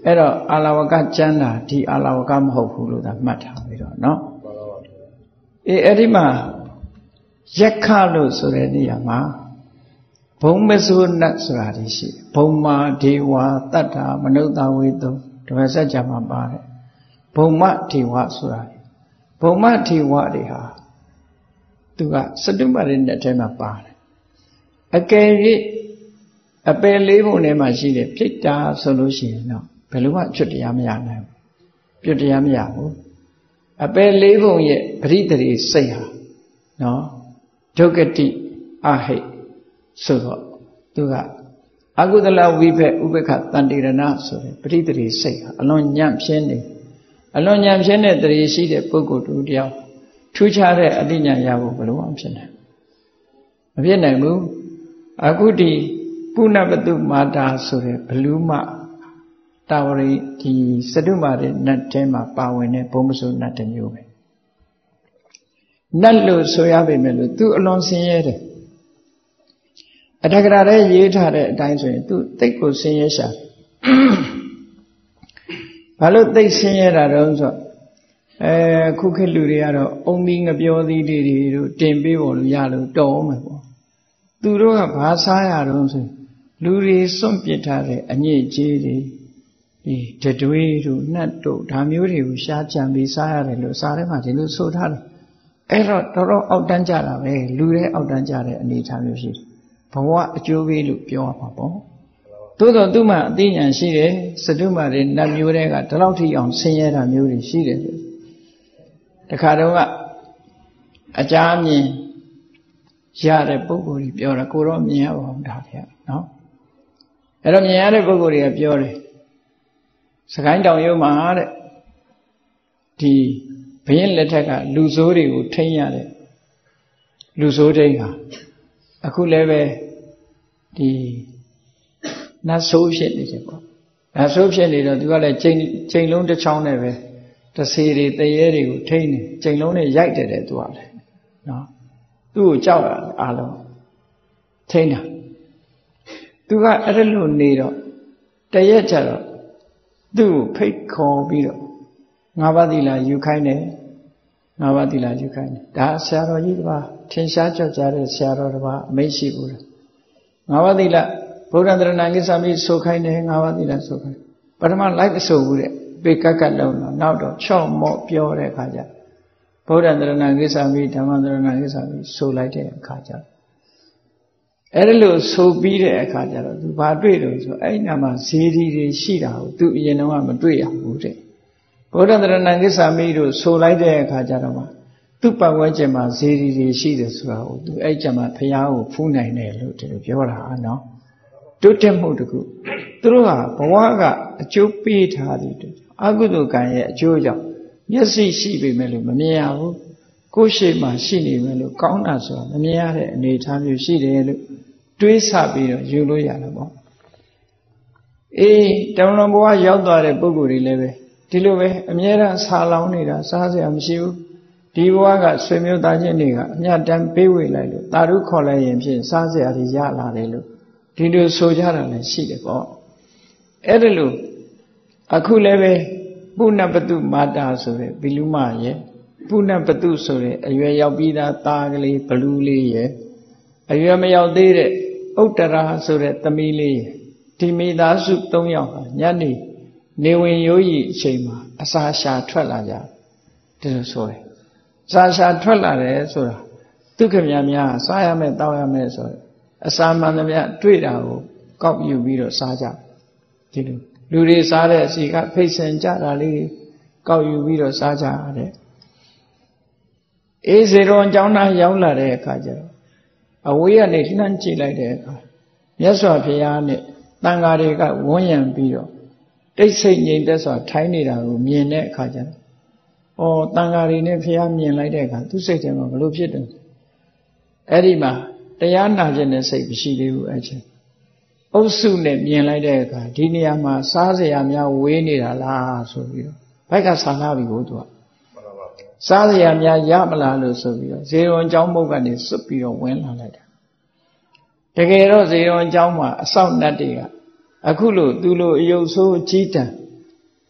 အဲ့တော့အာလဝကကျမ်းတာဒီအာလဝကမဟုတ်ဘူးလို့သာမှတ်ထားပြီးတော့နော်အေးအဲ့ဒီမှာရက်ခလို့ဆိုတဲ့နေရာမှာဘုံမစိုးနတ်ဆိုတာဒီရှိဘုံမာဒေဝတတ္ထာမနုဿဝေတုဓမ္မစကြာမှာပါတယ်ဘုံမဒေဝဆိုတာဘုံမဒေဝတွေဟာသူကစတုမရိနဲ့ထဲမှာပါတယ်အကယ်၍အပယ်လေးပုံထဲမှာရှိတဲ့ပြိတ္တာဆိုလို့ရှိရင်တော့ဘယ်လိုမှကျွတ်တရားမရနိုင်ဘူးကျွတ်တရားမရဘူးအပယ်လေးပုံရဲ့ပရိသေရိစိတ်ဟာနော်ဒုက္ကတိအဟိတ်ဆိုတော့သူကအကုသလဝိဘက်ဥပက္ခတန်တိရဏဆိုတဲ့ပရိသေရိစိတ်ဟာအလွန်ညံ့ဖျင်းနေအလွန်ညံ့ဖျင်းတဲ့တရေရှိတဲ့ပုဂ္ဂိုလ်တူတယောက်ထူးခြားတဲ့အဋ္ဌဉာဏ်ရဖို့ဘယ်လိုမှဖြစ်နိုင်မဖြစ်နိုင်ဘူးအခုဒီပုဏ္ဏပတုမာတာဆိုတဲ့ဘလူးမတာဝရီဒီစတုမာတဲ့နတ်ထဲမှာပါဝင်တဲ့ဘုံမစိုးနတ်တစ်မျိုးပဲနတ်လို့ဆိုရပေမဲ့လို့သူအလွန်ဆင်းရဲတယ်အထက်ကရာထဲရေးထားတဲ့အတိုင်းဆိုရင်သူတိတ်ကိုဆင်းရဲရှာတယ်ဘာလို့တိတ်ဆင်းရဲတာတော့ဆိုအဲခုခေတ်လူတွေကတော့အုံသီးငပြောသီးတွေတို့တင်ပေးဖို့လို့ရလို့တော်အောင်မယ်ပေါ့သူတို့ကဘာစားရတော့ဆိုလူတွေစွန့်ပစ်ထားတဲ့အညစ်အကြေးတွေဒီတတွေးတို့နှက်တို့ဒါမျိုးတွေကိုရှားကြံပြီးစားရတယ်လို့စားထဲမှာဒီလိုဆိုထားတယ်အဲ့တော့တော်တော်အောက်တန်းကြတာပဲလူတွေအောက်တန်းကြတဲ့အနေအထားမျိုးရှိတယ်ဘဝအကျိုးပေးလို့ပြောရမှာပေါ့သို့တော့သူ့မှာအသိဉာဏ်ရှိတယ်စတုမာတွေနတ်မျိုးတွေကဒီလောက်ထိအောင်ဆင်းရဲတာမျိုးတွေရှိတယ်တခါတော့ကအကြမ်းမြင်ရတဲ့ပုဂ္ဂိုလ်ကြီးပြောတာကိုတော့မြင်ရပါဘူးဒါဗျာနော်အဲ့တော့မြင်ရတဲ့ပုဂ္ဂိုလ်တွေကပြောတယ်စကိုင်းတောင်ရုံမှာတဲ့ဒီဘုရင်လက်ထက်ကလူဆိုးတွေကိုထိန်းရတဲ့လူဆိုးထိန်းဟာအခုလည်းပဲဒီနတ်ဆိုးဖြစ်နေတယ်ပေါ့နတ်ဆိုးဖြစ်နေတော့သူကလည်းချိန်ချိန်လုံးတစ်ချောင်းနဲ့ပဲတဆေတွေတရေတွေကိုထိန်းနေချိန်လုံးနဲ့ရိုက်တယ်တဲ့သူကလည်းနော်သူ့ကိုကြောက်ရတယ်အားလုံးထိန်းတာသူကအဲ့ဒါလို့နေတော့တရက်ကျတော့သူ့ကိုဖိတ်ခေါ်ပြီးတော့ငါးပါးသီလယူခိုင်းတယ်ငါးပါးသီလယူခိုင်းတယ်ဒါဆရာတော်ကြီးတစ်ပါးထင်ရှားကြောက်ကြတဲ့ဆရာတော်တစ်ပါးအမိန့်ရှိဘူးလားငါးပါးသီလဗုဒ္ဓံတရဏံကိစ္ဆာမိဆိုခိုင်းတယ်ငါးပါးသီလဆိုခိုင်းပထမလိုက်မဆိုဘူးတဲ့ပေကက်ကက်လုံးတော့နောက်တော့ချော့မော့ပြောတဲ့အခါကျဗုဒ္ဓံတရဏံကိစ္ဆာမိဓမ္မံတရဏံကိစ္ဆာမိဆိုလိုက်တဲ့အခါကျအဲ့ဒါလို့ဆိုပြီးတဲ့အခါကျတော့သူဘာတွေ့လို့ဆိုအဲ့နာမှာဇေဒီတွေရှိတာကိုသူအရင်တော့မတွေ့ရဘူးတဲ့ဗုဒ္ဓံတရဏံကိစ္ဆာမိတို့ဆိုလိုက်တဲ့အခါကျတော့မှသူ့ပတ်ဝန်းကျင်မှာဇေဒီတွေရှိတယ်ဆိုတာကိုသူအဲ့ကျမှဘုရားကိုဖူးနိုင်တယ်လို့ဒီလိုပြောတာနော်တိုးတက်မှုတခုသူတို့ဟာဘဝကအကျိုးပေးထားတယ်အကုသိုလ်ကံရဲ့အကျိုးကြောင့်မျက်စိရှိပေမဲ့လို့မမြင်ရဘူးကိုယ်ရှိမှရှိနေမယ်လို့ကောင်းတာဆိုတာမမြင်ရတဲ့အနေအထားမျိုးရှိတယ်လို့တွေးဆပြီးတော့ယူလို့ရတာပေါ့အေးတောင်လွန်ဘဝရောက်သွားတဲ့ပုဂ္ဂိုလ်တွေလည်းပဲဒီလိုပဲအမြဲတမ်းဆာလောင်နေတာစားစရာမရှိဘူးဒီဘဝကဆွေမျိုးသားချင်းတွေကအမြတ်တမ်းပေးဝေလိုက်လို့တာရုခေါ်လိုက်ရင်ဖြင့်စားစရာတွေရလာတယ်လို့ဒီလိုဆိုကြတာလည်းရှိတယ်ပေါ့အဲ့ဒါလို့အခုလည်းပဲပုဏ္ဏပတုမာတာဆိုတဲ့ဘီလူမရဲ့ပုဏ္ဏပတုဆိုတဲ့အရွယ်ရောက်ပြီးသားသားကလေးဘလူးလေးရဲ့အရွယ်မရောက်သေးတဲ့ဥတ္တရာဆိုတဲ့သမီးလေးရဲ့ဒီမိသားစု၃ယောက်ဟာညနေနေဝင်ရိုးရီအချိန်မှာအစာရှာထွက်လာကြတယ်ဒီလိုဆိုတယ်အစာရှာထွက်လာတယ်ဆိုတာဒုက္ခများများစားရမယ်တောက်ရမယ်ဆိုအစာမှန်သမျှတွေ့တာကိုကောက်ယူပြီးတော့စားကြဒီလိုလူတွေစားတဲ့အစီကဖိတ်ဆင်ကြတာလေးကောက်ယူပြီးတော့စားကြရတယ်အေးစေတော်ကျောင်းသားရောက်လာတဲ့အခါကျတော့အဝေးကနေလှမ်းကြည့်လိုက်တဲ့အခါမြတ်စွာဘုရားနဲ့တန်ဃာတွေကဝန်းရံပြီးတော့တိတ်ဆိတ်ငြိမ်သက်စွာထိုင်နေတာကိုမြင်တဲ့အခါကျတော့ဩတန်ဃာတွေနဲ့ဘုရားမြင်လိုက်တဲ့အခါသူစိတ်ထဲမှာဘလို့ဖြစ်တယ်အဲ့ဒီမှာတရားနာခြင်းနဲ့စိတ်မရှိသေးဘူးအဲ့ချင်းအုပ်စုနဲ့မြင်လိုက်တဲ့အခါဒီနေရာမှာစားစရာများဝေးနေတာလားဆိုပြီးတော့ဘက်ကဆာလာပြီကိုသူကစားစရာများရမလားလို့ဆိုပြီးတော့ဇေယျဝန်ကျောင်းဘုတ်ကနေစွတ်ပြီးတော့ဝင်လာလိုက်တာတကယ်တော့ဇေယျဝန်ကျောင်းမှာအဆောက်နတ်တွေကအခုလို့သူလိုအယုတ်ဆိုးကြီးတံ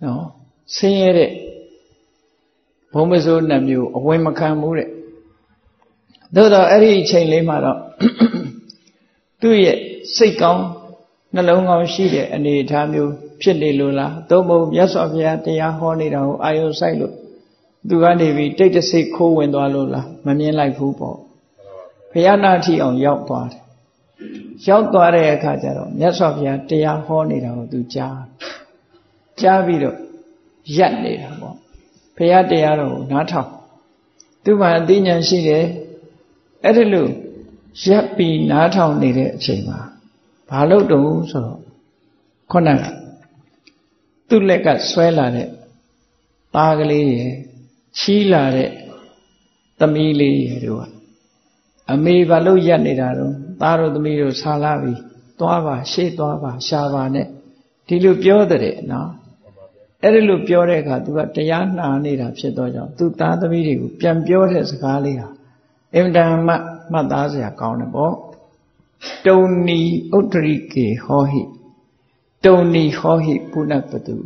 နော်ဆင်းရဲတဲ့ဘုံမစိုးနှမျိုးအဝင်မခံဘူးတဲ့သို့တော့အဲ့ဒီအချိန်လေးမှာတော့သူ့ရဲ့စိတ်ကောင်းနှလုံးကောင်းရှိတဲ့အနေအထားမျိုးဖြစ်နေလို့လားသို့မဟုတ်မြတ်စွာဘုရားတရားဟောနေတာကိုအာယုံဆိုင်လို့သူကနေပြီးတိတ်တဆိတ်ခိုးဝင်သွားလို့လားမမြင်လိုက်ဘူးပေါ့ဘုရားနာထီအောင်ရောက်သွားတယ်ရောက်သွားတဲ့အခါကျတော့မြတ်စွာဘုရားတရားဟောနေတာကိုသူကြားကြားပြီးတော့ရပ်နေတာပေါ့ဘုရားတရားတော်ကိုနားထောင်သူမှအသိဉာဏ်ရှိတယ်အဲ့ဒီလိုရပ်ပြီးနားထောင်နေတဲ့အချိန်မှာဘာလို့တုံးဆိုတော့ခုနကသူ့လက်ကဆွဲလာတဲ့သားကလေးရယ်ချီးလာတဲ့သမီးလေးရယ်တို့ကအမေဘာလို့ရပ်နေတာတော့သားတို့သမီးတို့ဆာလာပြီသွားပါရှေ့သွားပါရှာပါနဲ့ဒီလိုပြောတဲ့နော်အဲ့ဒီလိုပြောတဲ့အခါ तू ကတရားနှာနေတာဖြစ်တော့ကြောင့် तू သားသမီးတွေကိုပြန်ပြောတဲ့စကားလေးဟာအင်တန်မှမှတ်သားစရာကောင်းတယ်ပေါ့တုံနီဥတ္တရိကေဟောဟိတုံနီဟောဟိပုဏ္ဏပတု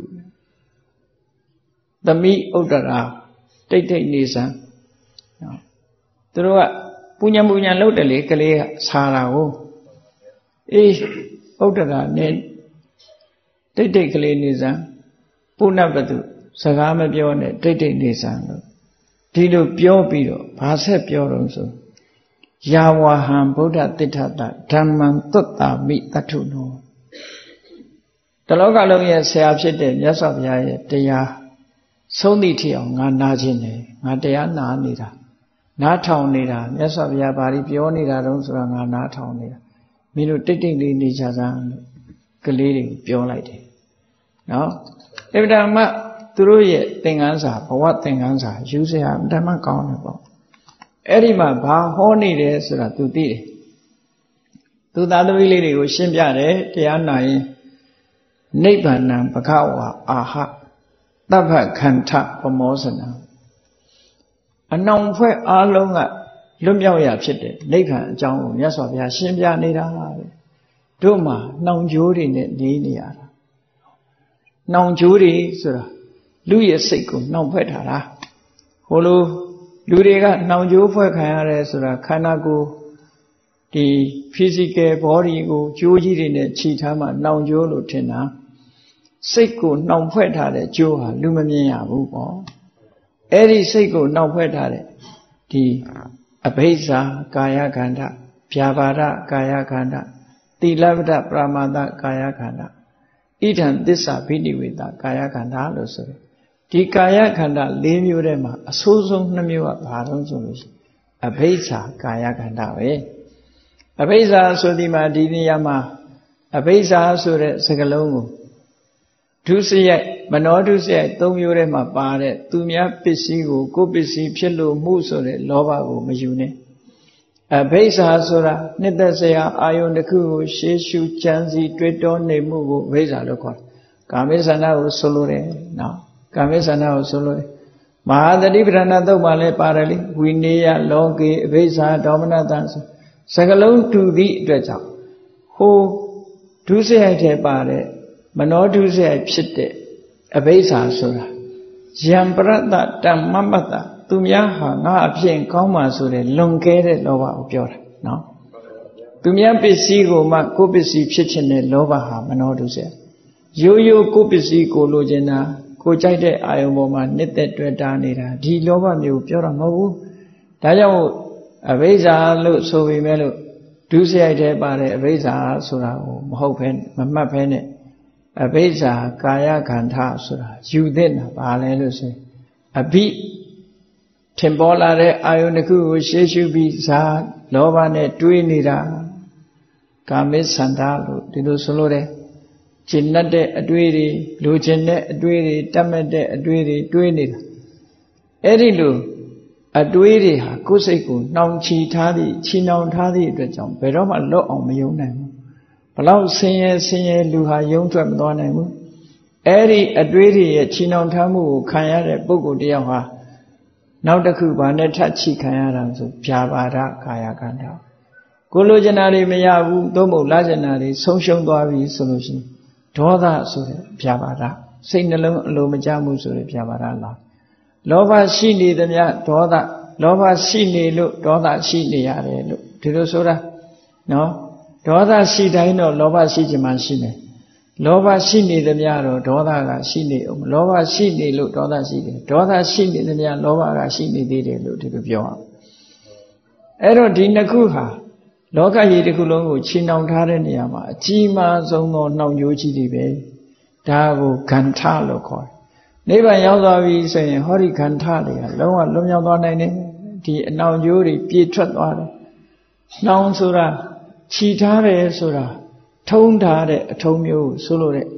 သမီးဥတ္တရာတိတ်တိတ်နေစမ်းနော်သူတို့ကပူညာပူညာလုပ်တယ်လေကလေးကဆာတာကိုအေးဥတ္တရာနဲ့တိတ်တိတ်ကလေးနေစမ်းပုဏ္ဏပတုစကားမပြောနဲ့တိတ်တိတ်နေစမ်းလို့ဒီလိုပြောပြီးတော့ဘာဆက်ပြောတော့ဆိုယာဝဟံဗုဒ္ဓတိဋ္ဌတဓမ္မံသွတ္တာမိတထုနောတလောကလုံးရဲ့ဆရာဖြစ်တဲ့မြတ်စွာဘုရားရဲ့တရားဆုံးသည့်ထိအောင်ငါနာခြင်းတယ်ငါတရားနာနေတာနားထောင်နေတာမြတ်စွာဘုရားဘာလို့ပြောနေတာတုံးဆိုတာငါနားထောင်နေတာမင်းတို့တိတ်တိတ်လေးနေကြစမ်းလို့ကလေးတွေကိုပြောလိုက်တယ်နော်အဲ့ဒါမှသူတို့ရဲ့သင်္ကန်းစာဘဝသင်္ကန်းစာယူစရာအတမကောင်းတယ်ပေါ့အဲ့ဒီမှာဘာဟောနေတယ်ဆိုတာ तू သိတယ်သူသားသမီးလေးတွေကိုရှင်းပြတယ်တရားနာရင်နိဗ္ဗာန်ပခဝါအာဟသဗ္ဗခန္ဓပမောစနံအနောင်ဖွဲ့အားလုံးကလွတ်မြောက်ရဖြစ်တဲ့နိဗ္ဗာန်အကြောင်းကိုမြတ်စွာဘုရားရှင်းပြနေတာတို့မှာနှောင်ကြိုးတွေနဲ့နေနေရတာနှောင်ကြိုးတွေဆိုတာလူရဲ့စိတ်ကိုနှောင်ဖွဲ့ထားတာဟိုလိုလူတွေကနှောင်ကြိုးဖွဲ့ခံရတယ်ဆိုတာခန္ဓာကိုယ်ဒီ physical body ကိုကြိုးကြီးတွေနဲ့ခြိထားမှနှောင်ကြိုးလို့ထင်တာစိတ်ကိုနှောင်ဖွဲ့ထားတဲ့ကြိုးဟာလူမမြင်ရဘူးပေါ့အဲ့ဒီစိတ်ကိုနှောင်ဖွဲ့ထားတဲ့ဒီအဘိဇာကာယခန္ဓာဗျာပါဒကာယခန္ဓာသီလပဒပရမတ္တကာယခန္ဓာဣဒံသစ္စာဘိနိဝေတကာယခန္ဓာလို့ဆိုတယ်ဒီကာယခန္ဓာ၄မျိုးထဲမှာအဆိုးဆုံး၂မျိုးကဘာလို့ဆိုလို့ရှိရင်အဘိဇာကာယခန္ဓာပဲအဘိဇာဆိုဒီမှာဒီနေရာမှာအဘိဇာဆိုတဲ့စကားလုံးကိုဒုစရိုက်မနောဒုစရိုက်၃မျိုးထဲမှာပါတဲ့သူများပစ္စည်းကိုကိုယ်ပစ္စည်းဖြစ်လို့မှုဆိုတဲ့လောဘကိုမယူနဲ့အဘိဇာဆိုတာနှစ်သက်စရာအာယုန်တစ်ခုကိုရှေးရှုကြံစည်တွေ့တော်နေမှုကိုအဘိဇာလို့ခေါ်တယ်ကာမိဆန္ဒကိုဆိုလိုတယ်နော်ကာမိဆန္ဒကိုဆိုလိုတယ်မဟာသတိပဋ္ဌာန်သုတ်မှာလည်းပါတယ်လေဝိနည်းလောကေအဘိဇာဒေါမနတံဆိုစကလုံးတူသည့်အတွက်ကြောင့်ဟိုဒုစရိုက်ထဲပါတဲ့မနောဒုစရိုက်ဖြစ်တဲ့အဘိဇာဆိုတာယံပရတ္တတမ္မမတ္တသူများဟာငါအဖြစ်ကောင်းမှဆိုတဲ့လွန်ကဲတဲ့လောဘကိုပြောတာနော်သူများပစ္စည်းကိုမှကိုယ်ပစ္စည်းဖြစ်ခြင်းတဲ့လောဘဟာမနောဒုစရိုက်ရိုးရိုးကိုယ်ပစ္စည်းကိုလိုချင်တာကိုကြိုက်တဲ့အာယုံပေါ်မှာနှစ်သက်တွေ့တာနေတာဒီလောဘမျိုးပြောတာမဟုတ်ဘူးဒါကြောင့်အဘိဇာလို့ဆိုပေမဲ့လို့ဒုစရိုက်ထဲပါတဲ့အဘိဇာဆိုတာကိုမဟုတ်ဘဲမမှတ်ဘဲနဲ့အဘိဇာကာယခန္ဓာဆိုတာယူသင့်တာပါလဲလို့ဆိုအဘိထင်ပေါ်လာတဲ့အာယုန်တစ်ခုကိုရှေးရှုပြီးဇာလောဘနဲ့တွေးနေတာကာမိသန္တာလို့ဒီလိုဆိုလို့တယ်ကျင့်တတ်တဲ့အတွေ့တွေလိုချင်တဲ့အတွေ့တွေတတ်မဲ့တဲ့အတွေ့တွေတွေးနေတာအဲ့ဒီလိုအတွေးတွေဟာကိုယ်စိတ်ကိုနှောင်ချီထားသည့်ချီနှောင်ထားသည့်အတွက်ကြောင့်ဘယ်တော့မှလွတ်အောင်မယုံနိုင်ဘူးဘလောက်ဆင်းရဲဆင်းရဲလူဟာယုံထွက်မသွားနိုင်ဘူးအဲ့ဒီအတွေးတွေရဲ့ချီနှောင်ထားမှုကိုခံရတဲ့ပုဂ္ဂိုလ်တယောက်ဟာနောက်တစ်ခုဘာနဲ့ထပ်ချီခံရတာဆိုဗျာပါဒကာယခန္ဓာကိုလိုချင်တာတွေမရဘူးသို့မဟုတ်လာချင်တာတွေဆုံးရှုံးသွားပြီဆိုလို့ရှိရင်ဒေါသဆိုတဲ့ဗျာပါဒစိတ်နှလုံးအလိုမကျမှုဆိုတဲ့ပြပါရလားလောဘရှိနေသမျှဒေါသလောဘရှိနေလို့ဒေါသရှိနေရတယ်လို့ဒီလိုဆိုတာနော်ဒေါသရှိတိုင်းတော့လောဘရှိခြင်းမှရှိနေလောဘရှိနေသမျှတော့ဒေါသကရှိနေအောင်လောဘရှိနေလို့ဒေါသရှိတယ်ဒေါသရှိနေသမျှလောဘကရှိနေသေးတယ်လို့ဒီလိုပြောအောင်အဲ့တော့ဒီနှစ်ခုဟာလောကကြီးတစ်ခုလုံးကိုချီနှောင်ထားတဲ့နေရာမှာအကြီးမားဆုံးသောနှောင်ကြိုးကြီးတွေပဲဒါကိုဂန္ဓလို့ခေါ်တယ်နိဗ္ဗာန်ရောက်သွားပြီဆိုရင်ဟောဒီဂန္ဓတွေကလုံးဝလွန်မြောက်သွားနိုင်တယ်ဒီအနှောင်ကြိုးတွေပြေထွက်သွားတယ်နှောင်ဆိုတာခြိထားတယ်ဆိုတာထုံးထားတဲ့အထုံးမျိုးဆိုလို့တဲ့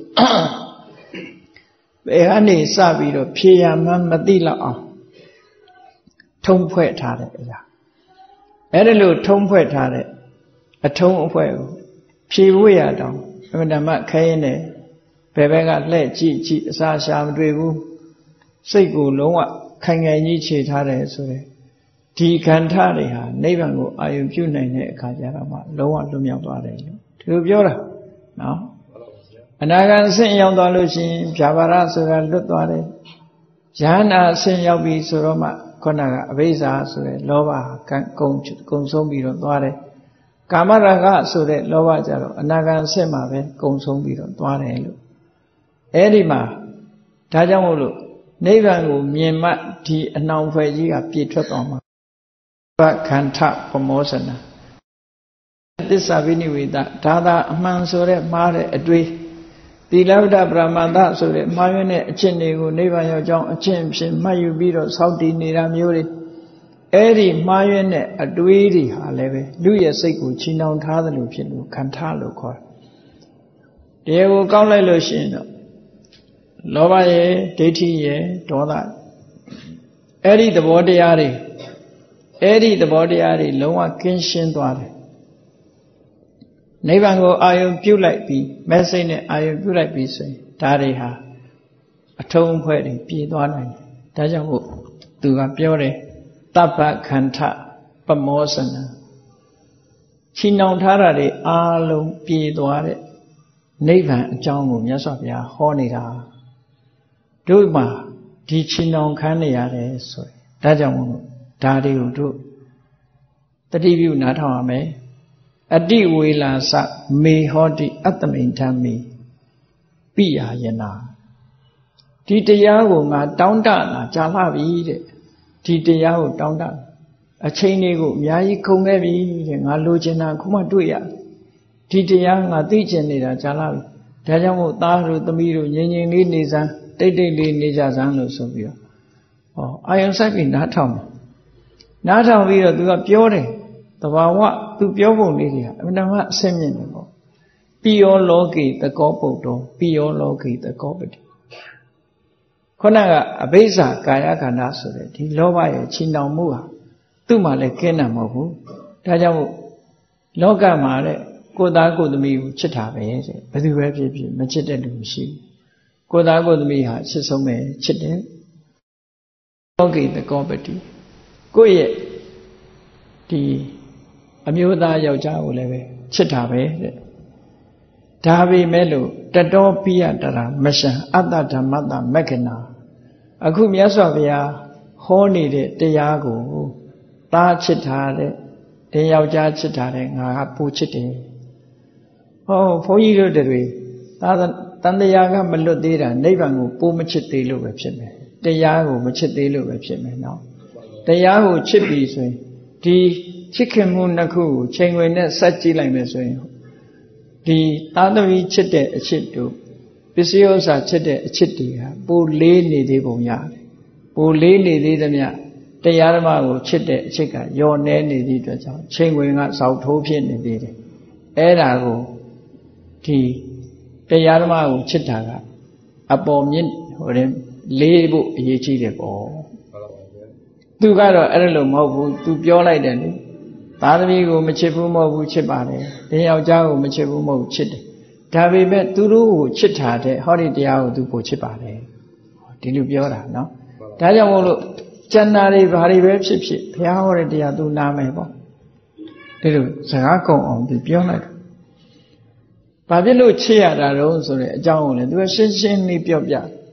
ဘယ်ကနေစပြီးတော့ဖြေရမှန်းမသိတော့အောင်ထုံးဖွဲ့ထားတဲ့အရာအဲ့ဒါလို့ထုံးဖွဲ့ထားတဲ့အထုံးအဖွဲ့ကိုဖြေဖို့ရတော့အမှန်တမ်းခဲရင်နဲ့ဘယ်ဘက်ကလှဲ့ကြည့်ကြည့်အစာရှာမတွေ့ဘူးစိတ်ကိုလုံးဝခိုင်ခိုင်ကြီးခြေထားတယ်ဆိုတဲ့ဒီခန္ဓာတွေဟာနိဗ္ဗာန်ကိုအာရုံပြုနိုင်တဲ့အခါကျတော့မှလုံးဝလွတ်မြောက်သွားတယ်လို့ဒီလိုပြောတာနော်အနာဂတ်အဆင့်ရောက်သွားလို့ရှိရင်ဖြာပါရဆိုတာလွတ်သွားတယ်ယန္နာအဆင့်ရောက်ပြီဆိုတော့မှခုနကအဘိဇ္ဇာဆိုတဲ့လောဘကကုံကုံဆုံးပြီးတော့သွားတယ်ကာမရာဂဆိုတဲ့လောဘကြတော့အနာဂတ်အဆင့်မှာပဲကုံဆုံးပြီးတော့သွားတယ်လို့အဲ့ဒီမှာဒါကြောင့်မို့လို့နိဗ္ဗာန်ကိုမြင်မှဒီအနှောင်ဖွဲ့ကြီးကပြည့်ထွက်သွားမှာဘခန္ဓပမောဇနာသစ္စာဝိနိဝေဒဒါသာအမှန်ဆိုတဲ့မှားတဲ့အတွေ့သီလဝတ္တပရမတ္ထဆိုတဲ့မှားယွင်းတဲ့အကျင့်တွေကိုနိဗ္ဗာန်ရောက်ကြောင်းအကျင့်ဖြင့်မှတ်ယူပြီးတော့စောင့်တည်နေတာမျိုးတွေအဲ့ဒီမှားယွင်းတဲ့အတွေ့တွေဟာလည်းပဲလူရဲ့စိတ်ကိုချီနှောင်ထားသလိုဖြစ်လို့ခန္ဓာလို့ခေါ်တယ်တရားကိုကောက်လိုက်လို့ရှိရင်တော့လောဘရဲ့ဒိဋ္ဌိရဲ့ဒေါသအဲ့ဒီသဘောတရားတွေအဲ့ဒီသဘောတရားတွေလုံးဝကင်းရှင်းသွားတယ်နိဗ္ဗာန်ကိုအာရုံပြုလိုက်ပြီးမဲ့စိတ်နဲ့အာရုံပြုလိုက်ပြီးဆိုရင်ဒါတွေဟာအထုံးအဖွဲ့တွေပြေသွားနိုင်တယ်ဒါကြောင့်မို့သူကပြောတယ်တပ္ပခန္ဓပမောဇနာချီနှောင်ထားတာတွေအားလုံးပြေသွားတဲ့နိဗ္ဗာန်အကြောင်းကိုမြတ်စွာဘုရားဟောနေတာတို့မှာဒီချီနှောင်ခံနေရတယ်ဆိုရင်ဒါကြောင့်မို့ဒါတွေကိုတို့တတိပြုနားထောင်ရမယ်အတိဝေလာစမေဟောတိအတ္တမိန်ဓမ္မေပိယာယနာဒီတရားကိုငါတောင်းတလာကြာလှပြီတဲ့ဒီတရားကိုတောင်းတအချိန်လေးကိုအများကြီးကုန်ခဲ့ပြီတဲ့ငါလိုချင်တာခုမှတွေ့ရဒီတရားငါသိချင်နေတာကြာလှပြီဒါကြောင့်မို့သားတို့သမီးတို့ငြိမ်ငြိမ်လေးနေစမ်းတိတ်တိတ်လေးနေကြစမ်းလို့ဆိုပြီးတော့ဟောအာယုံစိုက်ပြီးနားထောင်နားထောင်ပြီးတော့သူကပြောတယ်တဘာဝသူပြောပုံလေးတွေဟာအမှန်တမ်းအဆင့်မြင့်တယ်ပေါ့ပိယောလောကေတကောပုတ္တောပိယောလောကေတကောပတိခုနကအဘိဇ္ဇာကာယခန္ဓာဆိုတဲ့ဒီလောဘရဲ့ချီနှောင်မှုဟာသူ့မှာလည်းကင်းတာမဟုတ်ဘူးဒါကြောင့်မို့လောကမှာတဲ့ကိုယ်သားကိုယ်သမီးကိုချစ်တာပဲတဲ့ဘယ်သူပဲဖြစ်ဖြစ်မချစ်တဲ့လူမရှိဘူးကိုယ်သားကိုယ်သမီးဟာချစ်ဆုံးပဲချစ်တယ်လောကေတကောပတိကိုယ့်ရဲ့ဒီအမျိုးသားယောက်ျားကိုလည်းပဲချစ်တာပဲတဲ့ဒါပေမဲ့လို့တတောပိယတရာမရှံအတ္တဓမ္မတမက္ခဏာအခုမြတ်စွာဘုရားဟောနေတဲ့တရားကိုသားချစ်တာတဲ့ဒီယောက်ျားချစ်တာတဲ့ငါကပူချစ်တယ်ဟောဘုန်းကြီးတို့တွေသာတန်တရားကမလွတ်သေးတာနိဗ္ဗာန်ကိုပိုးမချစ်သေးလို့ပဲဖြစ်မယ်တရားကိုမချစ်သေးလို့ပဲဖြစ်မယ်နော်တရားကိုချစ်ပြီဆိုရင်ဒီချစ်ခင်မှုနှစ်ခုကိုချိန်ခွင်နဲ့ဆက်ကြည့်လိုက်မယ်ဆိုရင်ဒီသာသမီချစ်တဲ့အချစ်တို့ပစ္စည်းဥစ္စာချစ်တဲ့အချစ်တွေဟာပိုလေးနေသေးပုံရတယ်ပိုလေးနေသေးသမျှတရားဓမ္မကိုချစ်တဲ့အချစ်ကညော်နေနေသည့်အတွက်ကြောင့်ချိန်ခွင်ကစောက်ထိုးဖြစ်နေသေးတယ်အဲ့ဒါကိုဒီတရားဓမ္မကိုချစ်တာကအပေါ်မြင့်ဟိုတဲ့လေးဖို့အရေးကြီးတယ်ပေါ့သူကတော့အဲ့လိုမဟုတ်ဘူးသူပြောလိုက်တယ်လေသားသမီးကိုမချစ်ဘူးမဟုတ်ဘူးချစ်ပါတယ်ဒီယောက်ျားကိုမချစ်ဘူးမဟုတ်ချစ်တယ်ဒါပေမဲ့သူတို့ကိုချစ်တာတဲ့ဟောဒီတရားကိုသူကိုချစ်ပါတယ်ဒီလိုပြောတာနော်ဒါကြောင့်မို့လို့ကျန်တာတွေဘာတွေပဲဖြစ်ဖြစ်ဘုရားဟောတဲ့တရားသူနားမယ်ပေါ့ဒီလိုစကားကုန်အောင်သူပြောလိုက်တယ်ဘာဖြစ်လို့ချစ်ရတာတော့ဆိုတဲ့အကြောင်းကိုလည်းသူကရှင်းရှင်းလေးပြောပြ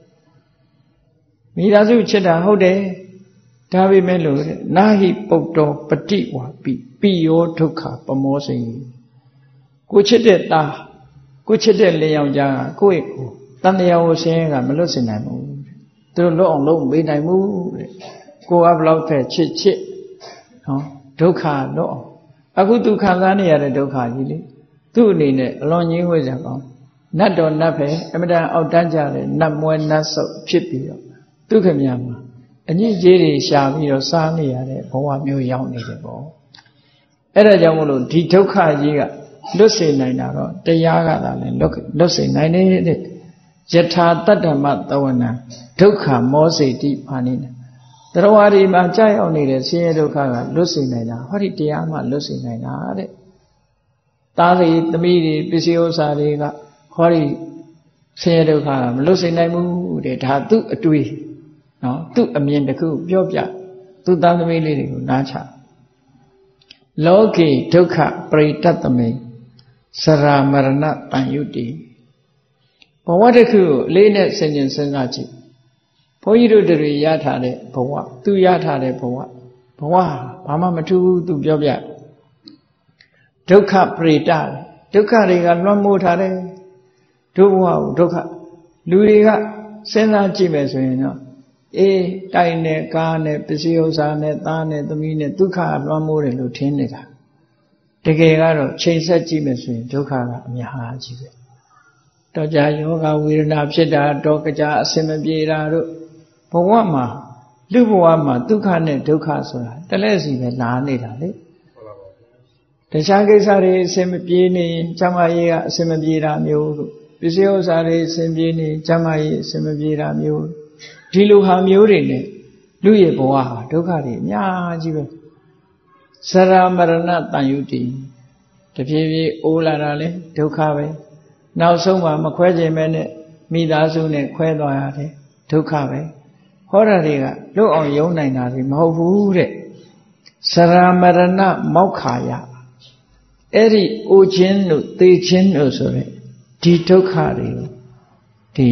မိသားစုချစ်တာဟုတ်တယ်ဒါပေမဲ့လို့နာဟိပုတ္တောပฏิဝါပိပိယောဒုက္ခပမောစိကိုချစ်တဲ့သားကိုချစ်တဲ့လင်ယောက်ျားကကိုယ့်ကိုတန်တရားကိုဆင်းရဲကမလွတ်စင်နိုင်ဘူးသူတို့လွတ်အောင်လုပ်မပေးနိုင်ဘူးတဲ့ကိုကဘလောက်ဖက်ချစ်ချစ်နော်ဒုက္ခလွတ်အောင်အခုသူခံစားနေရတဲ့ဒုက္ခကြီးလေသူ့အနေနဲ့အလွန်ငြင်းဝဲကြကောင်းနတ်တော်နတ်ပဲအမတန်အောက်တန်းကြတဲ့နတ်မွဲနတ်ဆုပ်ဖြစ်ပြီးတော့ဒုက္ခများမှာအညစ်အကြေးတွေရှာပြီးတော့စားနေရတဲ့ဘဝမျိုးရောက်နေတယ်ပေါ့အဲ့ဒါကြောင့်မလို့ဒီဒုက္ခကြီးကလွတ်စေနိုင်တာတော့တရားကသာလဲလွတ်လွတ်စေနိုင်တဲ့ယထာတတ္တမသဝနာဒုက္ခမောစေတိပါဏိနာတရားဝါဒီမှာကြာရောက်နေတဲ့ဆင်းရဲဒုက္ခကလွတ်စေနိုင်တာဟောဒီတရားမှလွတ်စေနိုင်တာတဲ့သားတွေသမီးတွေပစ္စည်းဥစ္စာတွေကဟောဒီဆင်းရဲဒုက္ခကမလွတ်စေနိုင်ဘူးတဲ့ဒါသူ့အတွေ့နော်သူ့အမြင်တစ်ခုပြောပြသူ့သားသမီးလေးတွေကိုနားချလောကေဒုက္ခပရိတ္တမေစရာမရဏတန်ယုတိဘဝတစ်ခုကိုအလေးနဲ့ဆင်ခြင်စဉ်းစားကြည့်ဘုန်းကြီးတို့တွေရထားတဲ့ဘဝသူရထားတဲ့ဘဝဘဝဘာမှမထူးဘူးသူပြောပြဒုက္ခပရိတ္တဒုက္ခတွေကလွှမ်းမိုးထားတယ်ဒုဘဝကိုဒုက္ခလူတွေကစဉ်းစားကြည့်မယ်ဆိုရင်တော့အေးတိုင်နဲ့ကားနဲ့ပစ္စည်းဥစ္စာနဲ့သားနဲ့သမီးနဲ့ဒုက္ခလွှမ်းမိုးတယ်လို့ထင်နေတာတကယ်ကတော့ချိန်ဆက်ကြည့်မယ်ဆိုရင်ဒုက္ခကအများကြီးပဲတော့ကြာယောဂဝေဒနာဖြစ်တာတော့ကြာအစင်မပြေတာတို့ဘဝမှာလူဘဝမှာဒုက္ခနဲ့ဒုက္ခဆိုတာတလဲစီပဲလာနေတာလေတခြားကိစ္စတွေအစင်မပြေနေရင်ကျမကြီးကအစင်မပြေတာမျိုးတို့ပစ္စည်းဥစ္စာတွေအစင်ပြေနေကျမကြီးအစင်မပြေတာမျိုးဒီလိုဟာမျိုးတွေနဲ့လူရဲ့ဘဝဟာဒုက္ခတွေအများကြီးပဲစရာမရဏတန်ယုတိတဖြည်းဖြည်းအိုးလာတာလေဒုက္ခပဲနောက်ဆုံးမှမခွဲခြင်းပဲနဲ့မိသားစုနဲ့ခွဲသွားရတယ်ဒုက္ခပဲဟောတာတွေကလွတ်အောင်ယုံနိုင်တာတွေမဟုတ်ဘူးတဲ့စရာမရဏမောက္ခာယအဲ့ဒီအိုခြင်းတို့သေခြင်းတို့ဆိုတဲ့ဒီဒုက္ခတွေဒီ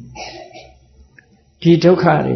ဒီဒုက္ခတွေ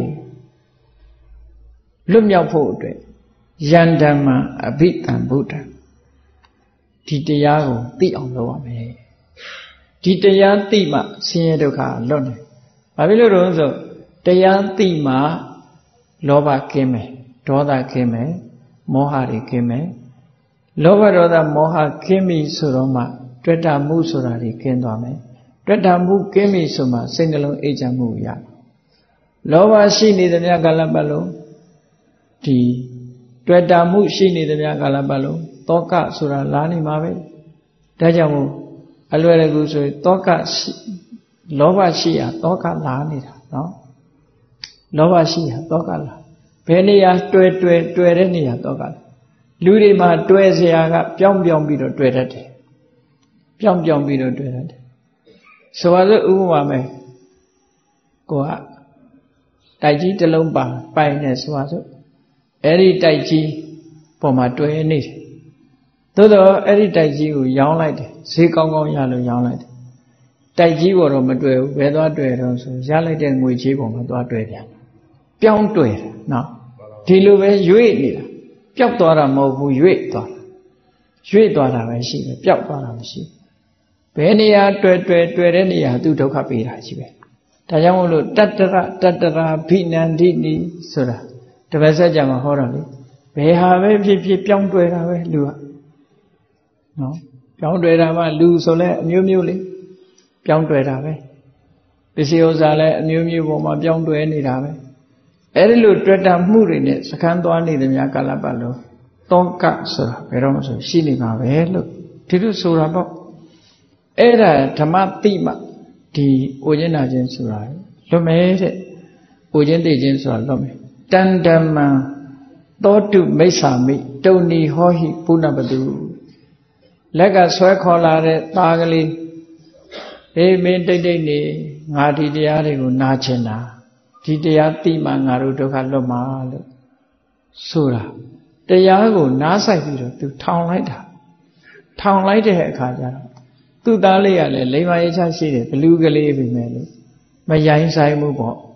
လွတ်မြောက်ဖို့အတွက်ယန္တမအဘိဓမ္ဗုဒ္ဓဒီတရားကိုသိအောင်လုပ်ရမယ်ဒီတရားသိမှဆင်းရဲဒုက္ခလွတ်နိုင်ဘာဖြစ်လို့လဲဆိုတရားသိမှလောဘကင်းမယ်ဒေါသကင်းမယ်မောဟတွေကင်းမယ်လောဘဒေါသမောဟကင်းပြီဆိုတော့မှတွေ့တာမှုဆိုတာတွေကင်းသွားမယ်တွေ့တာမှုကင်းပြီဆိုမှစိတ်နှလုံးအေးချမ်းမှုရလောဘရှိနေတဲ့မြတ်ကာလပတ်လုံးဒီတွေ့တာမှုရှိနေတဲ့မြတ်ကာလပတ်လုံးတောကဆိုတာလာနေမှာပဲဒါကြောင့်မို့အလွယ်တကူဆိုရင်တောကရှိလောဘရှိရတောကလာနေတာနော်လောဘရှိရတောကလာဘယ်နေရာတွေ့တွေ့တွေ့တဲ့နေရာတောကလာလူတွေမှာတွေ့เสียကပြောင်းပြောင်းပြီးတော့တွေ့တတ်တယ်ပြောင်းပြောင်းပြီးတော့တွေ့တတ်တယ်ဆိုပါစို့ဥပမာမယ်ကိုကတိုက်ကြီးတစ်လုံးပါပိုင်နေဆိုပါစို့အဲ့ဒီတိုက်ကြီးပေါ်မှာတွေ့နေတယ်သို့တော့အဲ့ဒီတိုက်ကြီးကိုရောင်းလိုက်တယ်ဈေးကောင်းကောင်းရလို့ရောင်းလိုက်တယ်တိုက်ကြီးပေါ်တော့မတွေ့ဘူးဘယ်သွားတွေ့တော့ဆိုရလိုက်တဲ့ငွေချေးပေါ်မှာသွားတွေ့ပြန်ပြောင်းတွေ့တယ်နော်ဒီလိုပဲရွေ့နေတာပျောက်သွားတာမဟုတ်ဘူးရွေ့သွားတာရွေ့သွားတာပဲရှိတယ်ပျောက်သွားတာမရှိဘယ်နေရာတွေ့တွေ့တွေ့တဲ့နေရာသူဒုက္ခပေးတာရှိပဲဒါကြောင့်မို့လို့တတ္တရတတ္တရာဘိနန္ဒိနိဆိုတာတပည့်ဆက်ကြမှာဟောတာလေဘယ်ဟာပဲဖြစ်ဖြစ်ပြောင်းတွေ့တာပဲလူကနော်ပြောင်းတွေ့တာမှလူဆိုလဲအမျိုးမျိုးလေပြောင်းတွေ့တာပဲပစ္စည်းဥစ္စာလည်းအမျိုးမျိုးပေါ်မှာပြောင်းတွေ့နေတာပဲအဲ့ဒီလိုတွေ့တာမှုတွေနဲ့စခန်းသွားနေတယ်များကာလပတ်လုံးတောကဆိုတာဘယ်တော့မှဆိုရှိနေမှာပဲလို့ဒီလိုဆိုတာပေါ့အဲ့ဒါဓမ္မတိမှဒီအိုခြင်းနာခြင်းဆိုတာလွတ်မယ်တဲ့အိုခြင်းသိခြင်းဆိုတာလွတ်မယ်တန်ဓမ္မံသောတုမိစ္ဆာမိတုန်နီဟောဟိပုဏ္ဏပတုလက်ကဆွဲခေါ်လာတဲ့သားကလေးဟေးမင်းတိတ်တိတ်နေငါဒီတရားတွေကိုနားချင်တာဒီတရားသိမှငါတို့ဒုက္ခလွတ်မှာလို့ဆိုတာတရားကိုနားဆိုင်ပြီးတော့သူထောင်လိုက်တာထောင်လိုက်တဲ့အခါကျတော့သူ့သားလေးကလည်းလိမ္မာရေးချရှိတယ်ဘလူးကလေးပြီမဲ့လို့မရိုင်းဆိုင်မှုပေါ့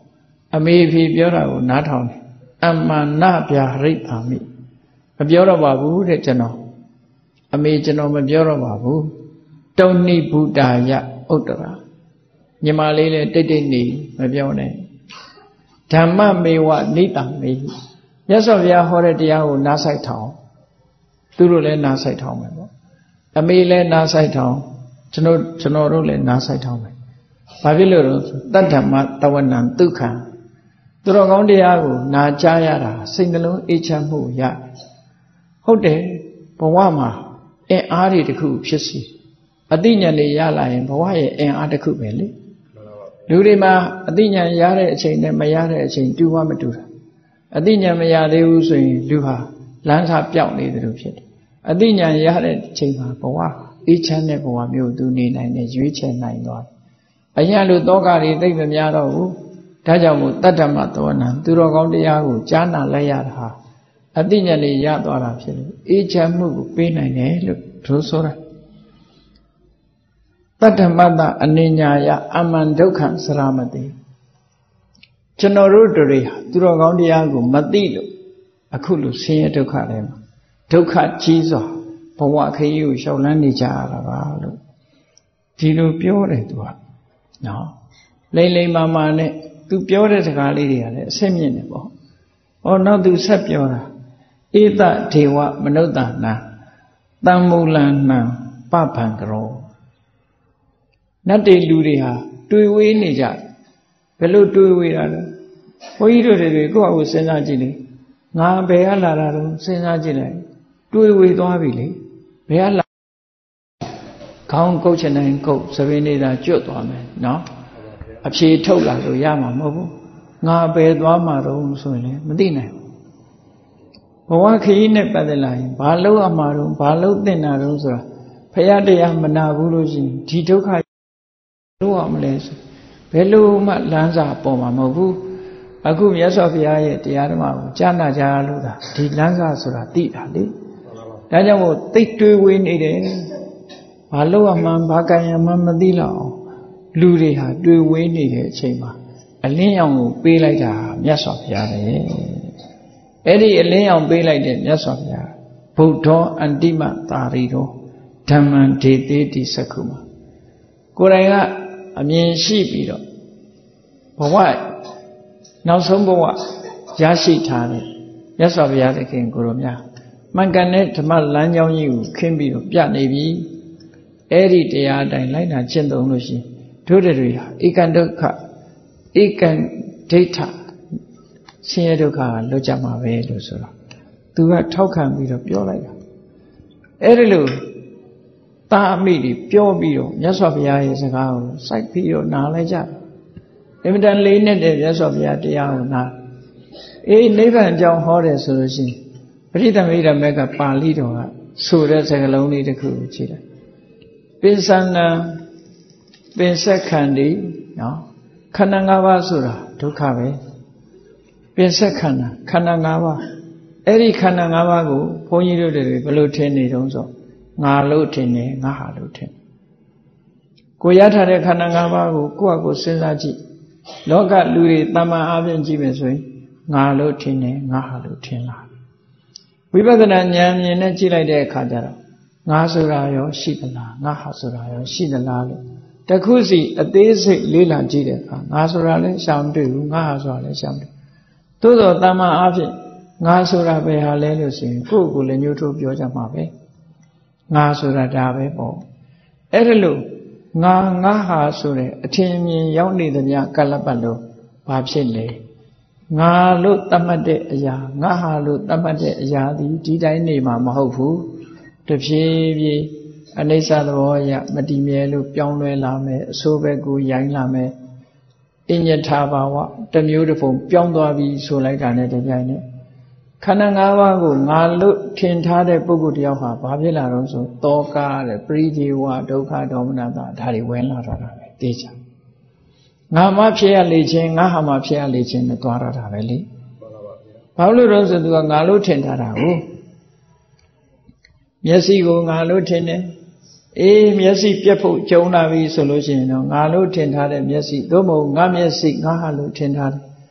အမေဖေပြောတာကိုနားထောင်တယ်အမှန်နာဗျာရိတ်ပါမိမပြောတော့ပါဘူးတဲ့ကျွန်တော်အမေကျွန်တော်မပြောတော့ပါဘူးတုန်နိဗုဒ္ဓယဥတ္တရာညီမလေးလည်းတိတ်တိတ်နေမပြောနဲ့ဓမ္မမေဝနိတံမေမြတ်စွာဘုရားဟောတဲ့တရားကိုနားဆိုင်ထောင်သူတို့လည်းနားဆိုင်ထောင်မယ်ပေါ့အမေလည်းနားဆိုင်ထောင်ကျွန်တော်ကျွန်တော်တို့လည်းနားဆိုင်ထောင်မယ်ဘာဖြစ်လို့လဲတတ္ထမတဝနံဒုက္ခံသူတော်ကောင်းတရားကိုနာကြားရတာစိတ်နှလုံးအေးချမ်းမှုရဟုတ်တယ်ဘဝမှာအင်အားတွေတစ်ခုဖြစ်စီအသိဉာဏ်တွေရလာရင်ဘဝရဲ့အင်အားတစ်ခုပဲလေလူတွေမှာအသိဉာဏ်ရတဲ့အချိန်နဲ့မရတဲ့အချိန်တူဝမတူတာအသိဉာဏ်မရသေးဘူးဆိုရင်လူဟာလမ်းစာပြောင်းနေတယ်လို့ဖြစ်တယ်အသိဉာဏ်ရတဲ့အချိန်မှာဘဝအေးချမ်းတဲ့ဘဝမျိုးသူနေနိုင်တဲ့ရွေးချယ်နိုင်သွားတယ်အရင်လူတောကတွေသိမများတော့ဘူးဒါကြောင့်မို့တတ္တမသောနံသူတော်ကောင်းတရားကိုကြားနာလိုက်ရတာဟာအသိဉာဏ်လေးရသွားတာဖြစ်လို့အေးချမ်းမှုကိုပေးနိုင်တယ်လို့တို့ဆိုတာတတ္တမတအနေညာယအမှန်ဒုက္ခစရမတိကျွန်တော်တို့တွေဟာသူတော်ကောင်းတရားကိုမသိလို့အခုလိုဆင်းရဲဒုက္ခတွေမှာဒုက္ခကြီးစွာဘဝခရီးကိုရှောင်လန်းနေကြရတာပါလို့ဒီလိုပြောတယ်သူကနော်လိမ့်လိမ့်မာမာနဲ့သူပြောတဲ့စကားလေးတွေကလည်းအဆက်မြင့်တယ်ပေါ့ဟောနောက်သူဆက်ပြောတာဧတဒေဝမနုဿာနာတမ္မူလန္နံပပံကရောနတ်တွေလူတွေဟာတွေ့ဝေးနေကြဘယ်လိုတွေ့ဝေးတာလဲဘုန်းကြီးတို့တွေကိုယ့်အကိုစဉ်းစားကြည့်လေငါဘယ်ကလာတာတော့စဉ်းစားကြည့်လိုက်တွေ့ဝေးသွားပြီလေဘယ်ကလာခေါင်းကုတ်ချင်တိုင်းကုတ်သပင်းနေတာကျွတ်သွားမယ်နော်အဖြေထုတ်လာလို့ရမှာမဟုတ်ဘူးငါဘယ်သွားမှာတော့ဆိုရင်လည်းမသိနိုင်ဘဝခရီးနဲ့ပတ်သက်လာရင်ဘာလို့အမှားတော့ဘာလို့သင်တာတော့ဆိုတာဖရာတရားမနာဘူးလို့ရှိရင်ဒီဒုက္ခလို့ရမလဲဆိုဘယ်လိုမှလမ်းစာပေါ်မှာမဟုတ်ဘူးအခုမြတ်စွာဘုရားရဲ့တရားဓမ္မကိုကြားနာကြလို့သာဒီလမ်းစာဆိုတာသိတာလေဒါကြောင့်မို့သိတွေးဝေးနေတယ်ဘာလို့အမှန်ဘာကံရမှမသိတော့အောင်လူတွေဟာတွေးဝေးနေတဲ့အချိန်မှာအလင်းရောင်ကိုပေးလိုက်တာမြတ်စွာဘုရားပဲအဲ့ဒီအလင်းရောင်ပေးလိုက်တဲ့မြတ်စွာဘုရားဗုဒ္ဓောအန္တိမသာရီတော်ဓမ္မံဒေသေတိသက္ခုမှာကိုယ်တိုင်ကအမြင်ရှိပြီးတော့ဘဝနောက်ဆုံးဘဝရရှိထားတဲ့မြတ်စွာဘုရားသခင်ကိုရောများမှန်ကန်တဲ့ဓမ္မလမ်းကြောင်းကြီးကိုခင်းပြီးတော့ပြနေပြီအဲ့ဒီတရားအတိုင်းလိုက်နာကျင့်သုံးလို့ရှိရင်တို့တွေဟာဧကံဒုက္ခဧကံဒိဋ္ဌဆင်းရဲဒုက္ခကလွတ်ကြမှာပဲလို့ဆိုတော့သူကထောက်ခံပြီးတော့ပြောလိုက်တာအဲ့ဒီလိုတာအမိတွေပြောပြီးတော့မြတ်စွာဘုရားရဲ့စကားကိုစိုက်ပြီးတော့နားလိုက်ကြတယ်အင်မတန်လေးနဲ့တဲ့မြတ်စွာဘုရားတရားကိုနားအေးနိဗ္ဗာန်အကြောင်းဟောတယ်ဆိုလို့ရှိရင်ပရိသမိဓမ္မကပါဠိတော်ကဆိုတဲ့စကားလုံးလေးတစ်ခုကိုကြည့်လိုက်ပိဿနာပင်ဆက်ခန္ဒီနော်ခန္ဓာ၅ပါးဆိုတာဒုက္ခပဲပင်ဆက်ခန္ဓာခန္ဓာ၅ပါးအဲ့ဒီခန္ဓာ၅ပါးကိုဘုန်းကြီးတို့တွေဘယ်လိုထင်နေတုံးဆိုငါလို့ထင်တယ်ငါဟာလို့ထင်ကိုရထားတဲ့ခန္ဓာ၅ပါးကိုကိုယ့်အကိုစဉ်းစားကြည့်လောကလူတွေတမန်အားဖြင့်ကြည့်မယ်ဆိုရင်ငါလို့ထင်တယ်ငါဟာလို့ထင်လာဝိပဿနာဉာဏ်မြင်နဲ့ကြည့်လိုက်တဲ့အခါကျတော့ငါဆိုတာရောရှိသလားငါဟာဆိုတာရောရှိသလားလို့တခုစီအသေးစိတ်လေးလာကြည့်တဲ့အခါငါဆိုတာလည်းရှောင်တွေ့ဘူးငါဟာဆိုတာလည်းရှောင်တွေ့သို့သောတမန်အားဖြင့်ငါဆိုတာပဲဟာလဲလို့ဆိုရင်ကိုယ့်ကိုယ်လည်းညှို့ထိုးပြောကြမှာပဲငါဆိုတာဒါပဲပေါ့အဲ့ဒါလို့ငါငါဟာဆိုတဲ့အထင်မြင်ရောက်နေသမျှကလပ်ပတ်လို့ဘာဖြစ်လဲငါလို့သတ်မှတ်တဲ့အရာငါဟာလို့သတ်မှတ်တဲ့အရာဒီဒီတိုင်းနေမှာမဟုတ်ဘူးတဖြည်းဖြည်းအနိစ္စသဘောအရမတည်မြဲလို့ပြောင်းလဲလာမယ်အဆိုးဘက်ကိုရိုင်းလာမယ်အညထာဘာဝတစ်မျိုးတစ်ပုံပြောင်းသွားပြီးဆိုလိုက်တာနဲ့တပြိုင်နက်ခန္ဓာ၅ပါးကိုငါလို့ထင်ထားတဲ့ပုဂ္ဂိုလ်တယောက်ဟာဘာဖြစ်လာတော့ဆိုတောကတဲ့ပရိဒေဝဒုက္ခဒေါမနတာဒါတွေဝင်လာတော့တာပဲသိချာငါမှဖြစ်ရလေခြင်းငါဟာမှဖြစ်ရလေခြင်းနဲ့သွားရတာပဲလေဘာလို့လဲဆိုသူကငါလို့ထင်ထားတာကိုမျက်စိကိုငါလို့ထင်တယ်အေးမျက်စိပြက်ဖို့ကြုံလာပြီဆိုလို့ရှိရင်တော့ငါလို့ထင်ထားတဲ့မျက်စိသို့မဟုတ်ငါမျက်စိငါဟာလို့ထင်ထားတယ်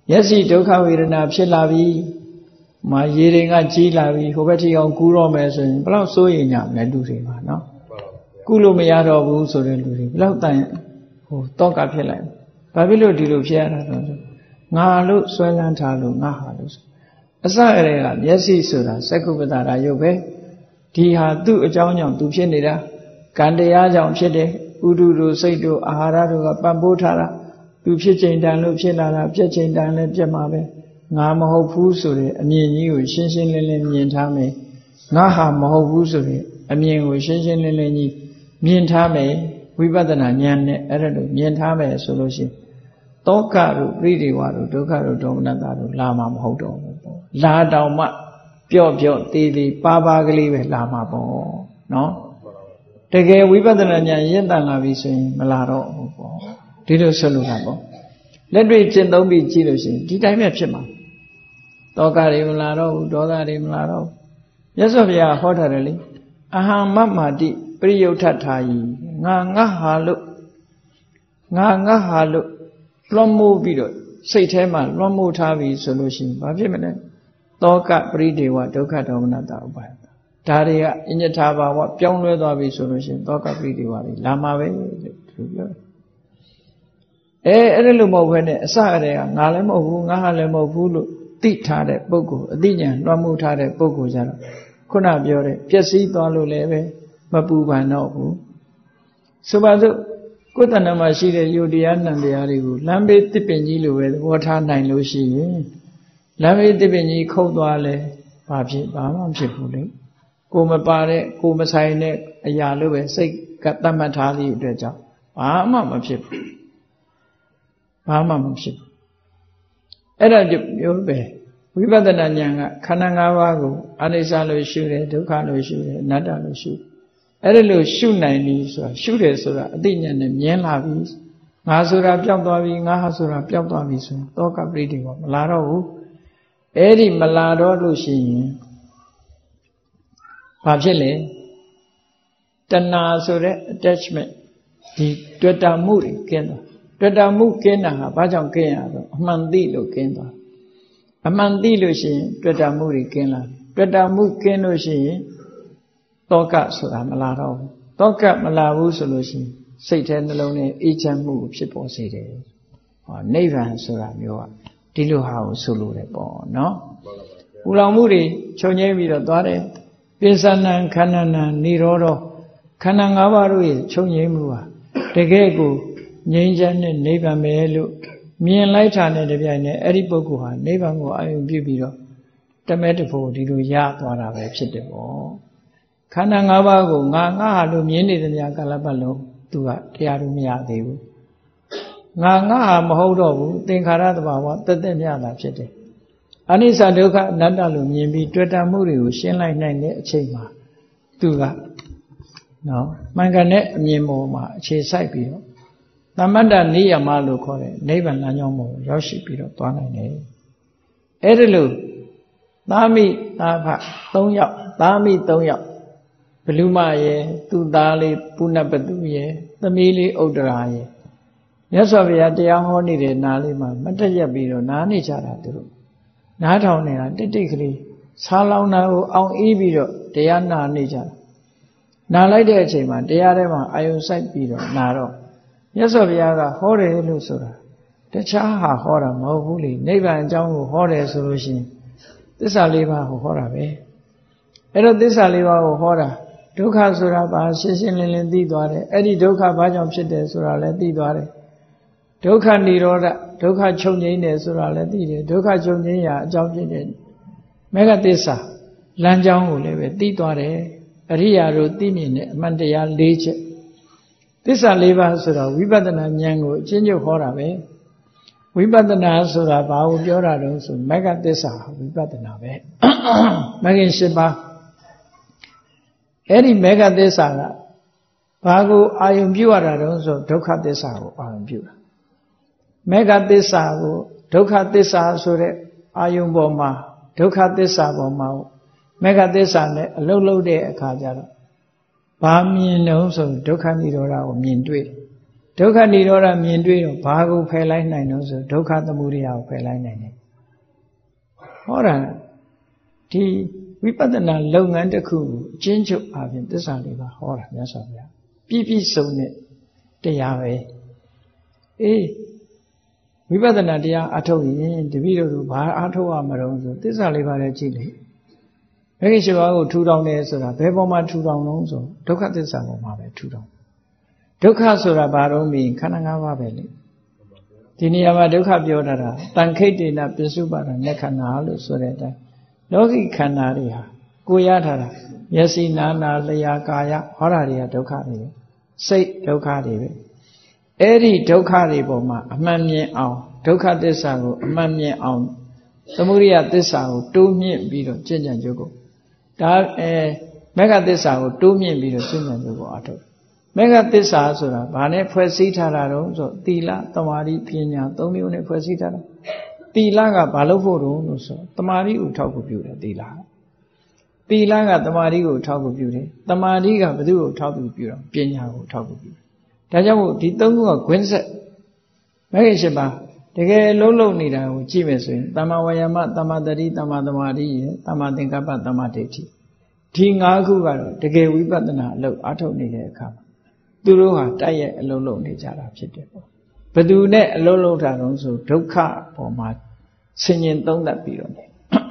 မျက်စိဒုက္ခဝေဒနာဖြစ်လာပြီမာရေတွေကကြီးလာပြီဟိုဘက်ထိအောင်ကူးတော့မယ်ဆိုရင်ဘယ်လောက်စိုးရိမ်ကြမလဲလူတွေပါနော်ကူးလို့မရတော့ဘူးဆိုတဲ့လူတွေဘယ်လောက်တန်ဟိုတောကဖြစ်လိုက်ဘာဖြစ်လို့ဒီလိုဖြစ်ရတာတော့ငါလို့ဆွဲလန်းထားလို့ငါဟာလို့အစအရေကမျက်စိဆိုတာစက္ခုပ္ပတာရုပ်ပဲဒီဟာသူ့အကြောင်းကြောင့်သူဖြစ်နေတာကံတရားကြောင့်ဖြစ်တယ်ဥဒုတို့စိတ်တို့အာဟာရတို့ကပံ့ပိုးထားတာသူဖြစ်ချိန်တန်လို့ဖြစ်လာတာပြက်ချိန်တန်လည်းပြက်မှာပဲငါမဟုတ်ဘူးဆိုတဲ့အမြင်ကြီးကိုရှင်းရှင်းလင်းလင်းမြင်ထားမယ်ငါဟာမဟုတ်ဘူးဆိုတဲ့အမြင်ကိုရှင်းရှင်းလင်းလင်းကြီးမြင်ထားမယ်ဝိပဿနာဉာဏ်နဲ့အဲ့ဒါလို့မြင်ထားမယ်ဆိုလို့ရှိရင်တောကတို့ပရိဒေဝတို့ဒုက္ခတို့ဒေါမနတာတို့လာမှာမဟုတ်တော့ဘူးပေါ့လာတောင်မှပျော့ပျော့သေးသေးပါပါကလေးပဲလာမှာပေါ့နော်တကယ်ဝိပဿနာဉာဏ်ရင့်တန်လာပြီဆိုရင်မလာတော့ဘူးပေါ့ဒီလိုဆက်လို့တာပေါ့လက်တွေ့ကျင့်သုံးပြီးကြည့်လို့ရှိရင်ဒီတိုင်းပဲဖြစ်မှာတောကတွေမလာတော့ဘူးဒေါသတွေမလာတော့ဘူးမြတ်စွာဘုရားဟောထားတယ်လေအဟံမမတိပရိယုထထာယီငါငါဟာလို့ငါငါဟာလို့လွှမ်းမိုးပြီးတော့စိတ်ထဲမှာလွှမ်းမိုးထားပြီဆိုလို့ရှိရင်ဘာဖြစ်မလဲတောကပရိဒေဝဒုက္ခဒေါမနတာဥပါယဒါတွေကအညထာဘာဝပြောင်းလဲသွားပြီဆိုလို့ရှိရင်တောကပရိဒေဝတွေလာမှာပဲလို့သူပြောအဲအဲ့ဒါလို့မဟုတ်ဘဲနဲ့အစအရေကငါလည်းမဟုတ်ဘူးငါဟာလည်းမဟုတ်ဘူးလို့သိထားတဲ့ပုဂ္ဂိုလ်အသိဉာဏ်လွှမ်းမိုးထားတဲ့ပုဂ္ဂိုလ်ကြတော့ခုနပြောတဲ့ပျက်စီးသွားလို့လည်းပဲမပူပန်တော့ဘူးဆိုပါစို့ကိုယ်တဏ္ဍာမှာရှိတဲ့ယုတ်တရားနံတရားတွေကိုလမ်းဘေးတစ်ပင်ကြီးလိုပဲသဘောထားနိုင်လို့ရှိရင်လမ်းဘေးတစ်ပင်ကြီးခုတ်သွားလဲဘာဖြစ်ဘာမှမဖြစ်ဘူးလေကိုမပါတဲ့ကိုမဆိုင်တဲ့အရာလို့ပဲစိတ်ကတတ်မှတ်ထားသည့်အတွက်ကြောင့်ဘာမှမဖြစ်ဘူးဘာမှမဖြစ်ဘူးအဲ့ဒါပြောပဲဝိပဿနာဉာဏ်ကခန္ဓာ၅ပါးကိုအနိစ္စလို့ရှုတယ်ဒုက္ခလို့ရှုတယ်အနတ္တလို့ရှုအဲ့ဒါလို့ရှုနိုင်ပြီဆိုတာရှုတယ်ဆိုတာအသိဉာဏ်နဲ့မြင်လာပြီငါဆိုတာပျောက်သွားပြီငါဟာဆိုတာပျောက်သွားပြီဆိုရင်တောကပရိဒေဝမလာတော့ဘူးအဲ့ဒီမလာတော့လို့ရှိရင်ဘာဖြစ်လဲတဏှာဆိုတဲ့ attachment ဒီတွေ့တာမှုတွေကင်းသွားတွေ့တာမှုကင်းတာဟာဘာကြောင့်ကင်းရတော့အမှန်သိလို့ကင်းသွားအမှန်သိလို့ရှိရင်တွေ့တာမှုတွေကင်းလာတွေ့တာမှုကင်းလို့ရှိရင်တောကဆိုတာမလာတော့ဘူးတောကမလာဘူးဆိုလို့ရှိရင်စိတ်ထဲနှလုံးထဲအေးချမ်းမှုကိုဖြစ်ပေါ်စေတယ်ဟောနိဗ္ဗာန်ဆိုတာမျိုးကဒီလိုဟာကိုဆိုလိုတယ်ပေါ့နော်ပူလောင်မှုတွေချုပ်ငြိမ်းပြီးတော့သွားတယ်ပိဿနံခန္ဓာနံនិရောဓခန္ဓာ၅ပါးတို့ရဲ့ချုပ်ငြိမ်းမှုဟာတကယ်ကိုငြိမ်းချမ်းတဲ့နိဗ္ဗာန်ပဲလို့မြင်လိုက်တာနဲ့တပြိုင်နက်အဲ့ဒီပုဂ္ဂိုလ်ဟာနိဗ္ဗာန်ကိုအာရုံပြုပြီးတော့တမဲတဖို့ဒီလိုရသွားတာပဲဖြစ်တယ်ပေါ့ခန္ဓာ၅ပါးကိုငါငါဟာလို့မြင်နေတဲ့များကာလပတ်လုံးသူကတရားလို့မရသေးဘူးငါငါဟာမဟုတ်တော့ဘူးသင်္ခါရသဘာဝတက်တက်မြတာဖြစ်တယ်အနိစ္စဒုက္ခအနတ္တလို့မြင်ပြီးတွေ့တာမှုတွေကိုရှင်းလိုက်နိုင်တဲ့အချိန်မှာသူကနော်မှန်ကန်တဲ့အမြင်ပေါ်မှာအခြေစိုက်ပြီးတော့သမတ္တနိယမလို့ခေါ်တဲ့နိဗ္ဗာန်လမ်းကြောင်းပေါ်ရောက်ရှိပြီးတော့သွားနိုင်တယ်အဲ့ဒါလို့သာမိသာဖ၃ယောက်သာမိ၃ယောက်ဘလူမရဲ့သူ့သားလေးပုဏ္ဏပတုရဲ့သမီးလေးဥဒ္ဒရာရဲ့မြတ်စွာဘုရားတရားဟောနေတဲ့နားလေးမှာမတက်ရက်ပြီးတော့နားနေကြတာသူတို့နားထောင်နေတာတိတ်တိတ်ကလေးဆာလောင်နာကိုအောင်အေးပြီးတော့တရားနာနေကြတာနားလိုက်တဲ့အချိန်မှာတရားထဲမှာအာယုံစိုက်ပြီးတော့နာတော့မြတ်စွာဘုရားကဟောတယ်လို့ဆိုတာတခြားဟာဟောတာမဟုတ်ဘူးလေနိဗ္ဗာန်အကြောင်းကိုဟောတယ်ဆိုလို့ရှိရင်သစ္စာလေးပါးကိုဟောတာပဲအဲ့တော့သစ္စာလေးပါးကိုဟောတာဒုက္ခဆိုတာဘာရှင်းရှင်းလင်းလင်းသိသွားတယ်အဲ့ဒီဒုက္ခဘာကြောင့်ဖြစ်တယ်ဆိုတာလည်းသိသွားတယ်ဒုက္ခនិရောဓဒုက္ခချုပ်ငြိမ်းတယ်ဆိုတာလည်းသိတယ်ဒုက္ခချုပ်ငြိမ်းရာအကြောင်းဖြစ်တဲ့မေဃသစ္စာလမ်းကြောင်းကိုလည်းပဲသိသွားတယ်အရိယာတို့သိမြင်တဲ့အမှန်တရား၄ချက်သစ္စာ၄ပါးဆိုတော့ဝိပဿနာဉာဏ်ကိုအချင်းချင်းဟောတာပဲဝိပဿနာဆိုတာဘာကိုပြောတာတုံးဆိုမေဃသစ္စာဝိပဿနာပဲမဂ္ဂင်၈ပါးအဲ့ဒီမေဃသစ္စာကဘာကိုအာယုံပြုရတာတုံးဆိုဒုက္ခသစ္စာကိုအာယုံပြုတာမေဃသစ္စာကိုဒုက္ခသစ္စာဆိုတဲ့အာယုံပေါ်မှာဒုက္ခသစ္စာပေါ်မှာမေဃသစ္စာနဲ့အလုံးလုံးတဲ့အခါကျတော့ဘာမြင်တုံးဆိုဒုက္ခនិရောဓကိုမြင်တွေ့ဒဒုက္ခនិရောဓမြင်တွေ့တော့ဘာကိုဖယ်လိုက်နိုင်လို့ဆိုဒုက္ခသမုဒယကိုဖယ်လိုက်နိုင်တယ်ဟောတာဒီဝိပဿနာလုပ်ငန်းတစ်ခုကိုအချင်းချုပ်အပြင်သစ္စာလေးပါဟောတာမြတ်စွာဘုရားပြည့်ပြည့်စုံတဲ့တရားပဲအေးဝိပဿနာတရားအထုတ်ရင်တပည့်တို့ဘာအထုတ်ရမှာတော့ဆိုသစ္စာလေးပါးလည်းကြည့်လေမဂ္ဂင်၈ပါးကိုထူထောင်တယ်ဆိုတာဘယ်ပေါ်မှာထူထောင်လို့ဆိုဒုက္ခသစ္စာပေါ်မှာပဲထူထောင်ဒုက္ခဆိုတာဘာလို့မြင်ခန္ဓာ၅ပါးပဲလေဒီနေရာမှာဒုက္ခပြောတာတန်ခိတ်တေနပစ္စုပ္ပန်နဲ့ခန္ဓာလို့ဆိုတဲ့အတိုင်းလောကီခန္ဓာတွေဟာကိုရထားတာမျက်စိနာနာလျာကာယဟောတာတွေကဒုက္ခတွေပဲစိတ်ဒုက္ခတွေပဲအဲ့ဒီဒုက္ခတွေပေါ်မှာအမှန်မြင်အောင်ဒုက္ခသစ္စာကိုအမှန်မြင်အောင်သမုဒိယသစ္စာကိုတိုးမြင့်ပြီးတော့ကျင့်ကြံကြုတ်ကိုဒါအဲမေဃသစ္စာကိုတိုးမြင့်ပြီးတော့ကျင့်ကြံကြုတ်ကိုအထုတ်မေဃသစ္စာဆိုတာဘာနဲ့ဖွဲ့စည်းထားတာတော့ဆိုသီလသမာဓိပညာသုံးမျိုးနဲ့ဖွဲ့စည်းထားတာသီလကဘာလို့ဖို့တော့လို့ဆိုသမာဓိကိုထောက်ကူပြုတယ်သီလသီလကသမာဓိကိုထောက်ကူပြုတယ်သမာဓိကဘု து ကိုထောက်ကူပြုတော့ပညာကိုထောက်ကူပြုတယ်ဒါကြောင့်မို့ဒီသုံးခုကခွင်းဆက်မဂ္ဂင်၈ပါးတကယ်လုံးလုံးနေတာကိုကြည့်မယ်ဆိုရင်သမ္မာဝါယာမသမ္မာတတိသမ္မာသမာဓိရယ်သမ္မာသင်္ကပ္ပသမ္မာဒိဋ္ဌိဒီ၅ခုကတော့တကယ်ဝိပဿနာအလုပ်အထုတ်နေတဲ့အခါမှာသူတို့ဟာတိုက်ရိုက်အလုံးလုံးနေကြတာဖြစ်တယ်ပေါ့ဘယ်သူနဲ့အလုံးလုံးတာတော့ဆိုဒုက္ခပေါ်မှာဆင်ញင်သုံးသပ်ပြီးတော့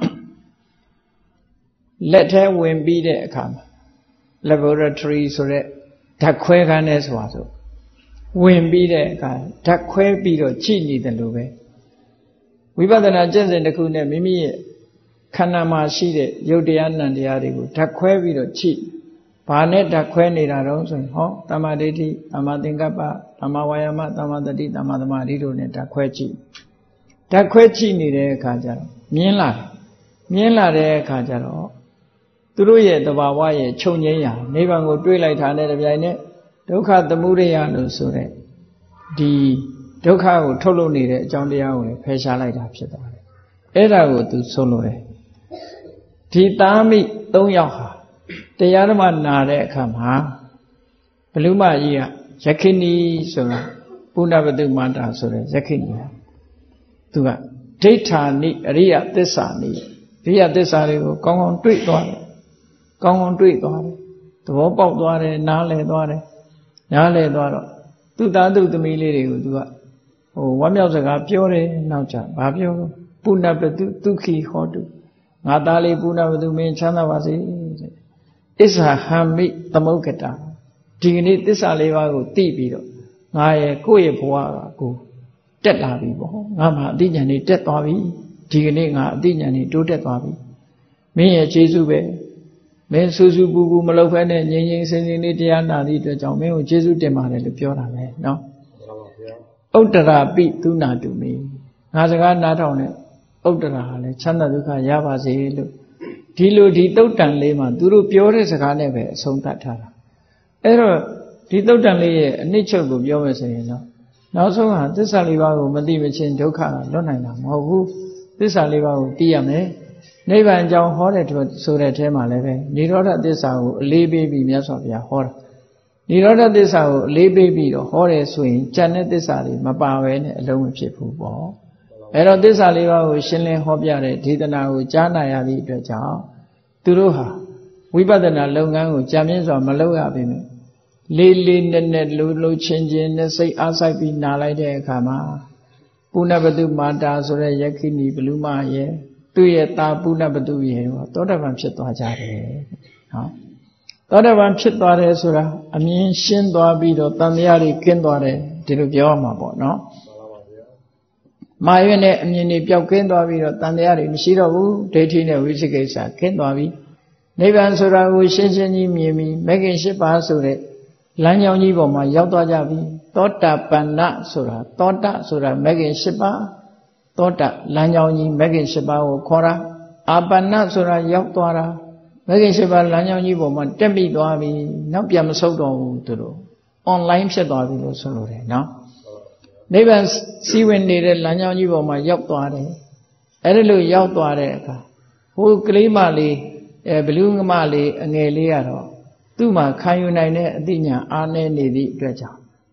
လက်ထဲဝင်ပြီးတဲ့အခါမှာ laboratory ဆိုတဲ့ဓာတ်ခွဲခန်းထဲဆိုတာဆိုဝင်ပြီးတဲ့အခါဓာတ်ခွဲပြီးတော့ကြည့်နေတယ်လို့ပဲဝိပဿနာကျင့်စဉ်တစ်ခုနဲ့မိမိရဲ့ခန္ဓာမှာရှိတဲ့ယုတ်တရားနံတရားတွေကိုဓာတ်ခွဲပြီးတော့ကြည့်ဘာနဲ့ဓာတ်ခွဲနေတာတော့ဆိုရင်ဟောသမ္မာဒိဋ္ဌိသမ္မာသင်္ကပ္ပသမ္မာဝါယာမသမ္မာတတိသမ္မာသမာဓိတို့နဲ့ဓာတ်ခွဲကြည့်ဓာတ်ခွဲကြည့်နေတဲ့အခါကျတော့မြင်လာတယ်မြင်လာတဲ့အခါကျတော့သူတို့ရဲ့တဘာဝရဲ့ချုပ်ငြိမ်းရာနိဗ္ဗာန်ကိုတွေးလိုက်တာနဲ့တပြိုင်နက်ဒုက္ခသမုဒယလို့ဆိုတဲ့ဒီဒုက္ခကိုထုတ်လုပ်နေတဲ့အကြောင်းတရားကိုလည်းဖယ်ရှားလိုက်တာဖြစ်သွားတယ်အဲ့ဒါကိုသူဆုံးလို့တယ်ဒီသားမိ၃ယောက်ဟာတရားဓမ္မနာတဲ့အခါမှာဘလူမကြီးကယခိနီဆိုတာပုဏ္ဏပတုမန္တာဆိုတဲ့ယခိနီကသူကဒိဋ္ဌာနိအရိယသစ္စာနိအရိယသစ္စာတွေကိုကောင်းကောင်းတွေ့သွားတယ်ကောင်းကောင်းတွေ့သွားတယ်သဘောပေါက်သွားတယ်နားလည်သွားတယ်နားလည်သွားတော့သူ့သားသူသမီးလေးတွေကိုသူကဟိုဝမ်းမြောက်စကားပြောတယ်နောက်ကျဘာပြောတော့ပုဏ္ဏပတုဒုက္ခိဟောတုငါသားလေးပုဏ္ဏပတုမင်းချမ်းသာပါစေတဲ့အစ္ဆာဟံမိသမုဂ္ဂတာဒီကနေ့သစ္စာလေးပါးကိုသိပြီးတော့ငါရဲ့ကိုယ့်ရဲ့ဘဝကကိုတက်လာပြီပေါ့ငါမှအသိဉာဏ်လေးတက်သွားပြီဒီကနေ့ငါအသိဉာဏ်လေးတိုးတက်သွားပြီမင်းရဲ့ကျေးဇူးပဲမင်းဆူဆူပူပူမလုပ်ဖဲနဲ့ငြိမ်ငြိမ်စင်စင်လေးတရားနာသည့်အတွက်ကြောင့်မင်းကိုကျေးဇူးတင်ပါတယ်လို့ပြောတာပဲနော်ဥတ္တရာပိသုနာတုမေငါစကားနားထောင်တဲ့ဥတ္တရာဟာလည်းချမ်းသာဒုက္ခရပါစေလို့ဒီလိုဒီတုတ်တန်လေးမှာသူတို့ပြောတဲ့စကားနဲ့ပဲအဆုံးသတ်ထားတာအဲ့တော့ဒီတုတ်တန်လေးရဲ့အနှစ်ချုပ်ကိုပြောမယ်ဆိုရင်တော့နောက်ဆုံးဟာသစ္စာလေးပါးကိုမသိမချင်းဒုက္ခကလွတ်နိုင်တာမဟုတ်ဘူးသစ္စာလေးပါးကိုသိရမယ်နိဗ္ဗာန်ကြောင့်ဟောတဲ့ဆိုတဲ့အထဲမှာလည်းပဲនិရောဓသစ္စာကိုအလေးပေးပြီးမြတ်စွာဘုရားဟောတာនិရောဓသစ္စာကိုအလေးပေးပြီးတော့ဟောတယ်ဆိုရင်ကြံတဲ့သစ္စာတွေမပါဘဲနဲ့အလုံးမဖြစ်ဘူးပေါ့အဲ့တော့သစ္စာလေးပါးကိုရှင်းလင်းဟောပြတဲ့ဒေသနာကိုကြားနာရသည့်အတွက်ကြောင့်သူတို့ဟာဝိပဿနာလုပ်ငန်းကိုကြာမြင့်စွာမလုပ်ရပါဘူးလေးလေးနက်နက်လှုပ်လှုပ်ချင်းချင်းနဲ့စိတ်အားဆိုင်ပြီးနာလိုက်တဲ့အခါမှာပုဏ္ဏပတုမာတာဆိုတဲ့ယခိနီဘလူမရဲ့သူ့ရဲ့တာပုဏ္ဏပတုရဲ့သောတာပန်ဖြစ်သွားကြတယ်နော်သောတာပန်ဖြစ်သွားတယ်ဆိုတာအမြင်ရှင်းသွားပြီးတော့တန်တရားတွေကင်းသွားတယ်ဒီလိုပြောရမှာပေါ့နော်မာရွနဲ့အမြင်တွေပျောက်ကင်းသွားပြီးတော့တန်တရားတွေမရှိတော့ဘူးဒိဋ္ဌိနဲ့ဝိသိကိစ္စကင်းသွားပြီနိဗ္ဗာန်ဆိုတာကိုရှင်းရှင်းကြီးမြင်ပြီးမဂ္ဂင်၈ပါးဆိုတဲ့လမ်းကြောင်းကြီးပေါ်မှာရောက်သွားကြပြီသောတာပန္နဆိုတာသောတာဆိုတာမဂ္ဂင်၈ပါးသောတာလမ်းကြောင်းကြီးမဂ္ဂင်၈ပါးကိုခေါ်တာအာပန္နဆိုတာရောက်သွားတာမဂ္ဂင်၈ပါးလမ်းကြောင်းကြီးပေါ်မှာတက်ပြီးသွားပြီနောက်ပြန်မဆုတ်တော့ဘူးသူတို့ online ဖြစ်သွားပြီလို့ဆိုလိုတယ်နော်နိဗ္ဗာန်စီးဝင်နေတဲ့လမ်းကြောင်းကြီးပေါ်မှာရောက်သွားတယ်အဲ့ဒါလို့ရောက်သွားတဲ့အခါဟိုကလေးမလေးအဲဘလူးငမလေးအငယ်လေးကတော့သူ့မှာခံယူနိုင်တဲ့အသိဉာဏ်အားနည်းနေသည့်အတွက်ကြောင့်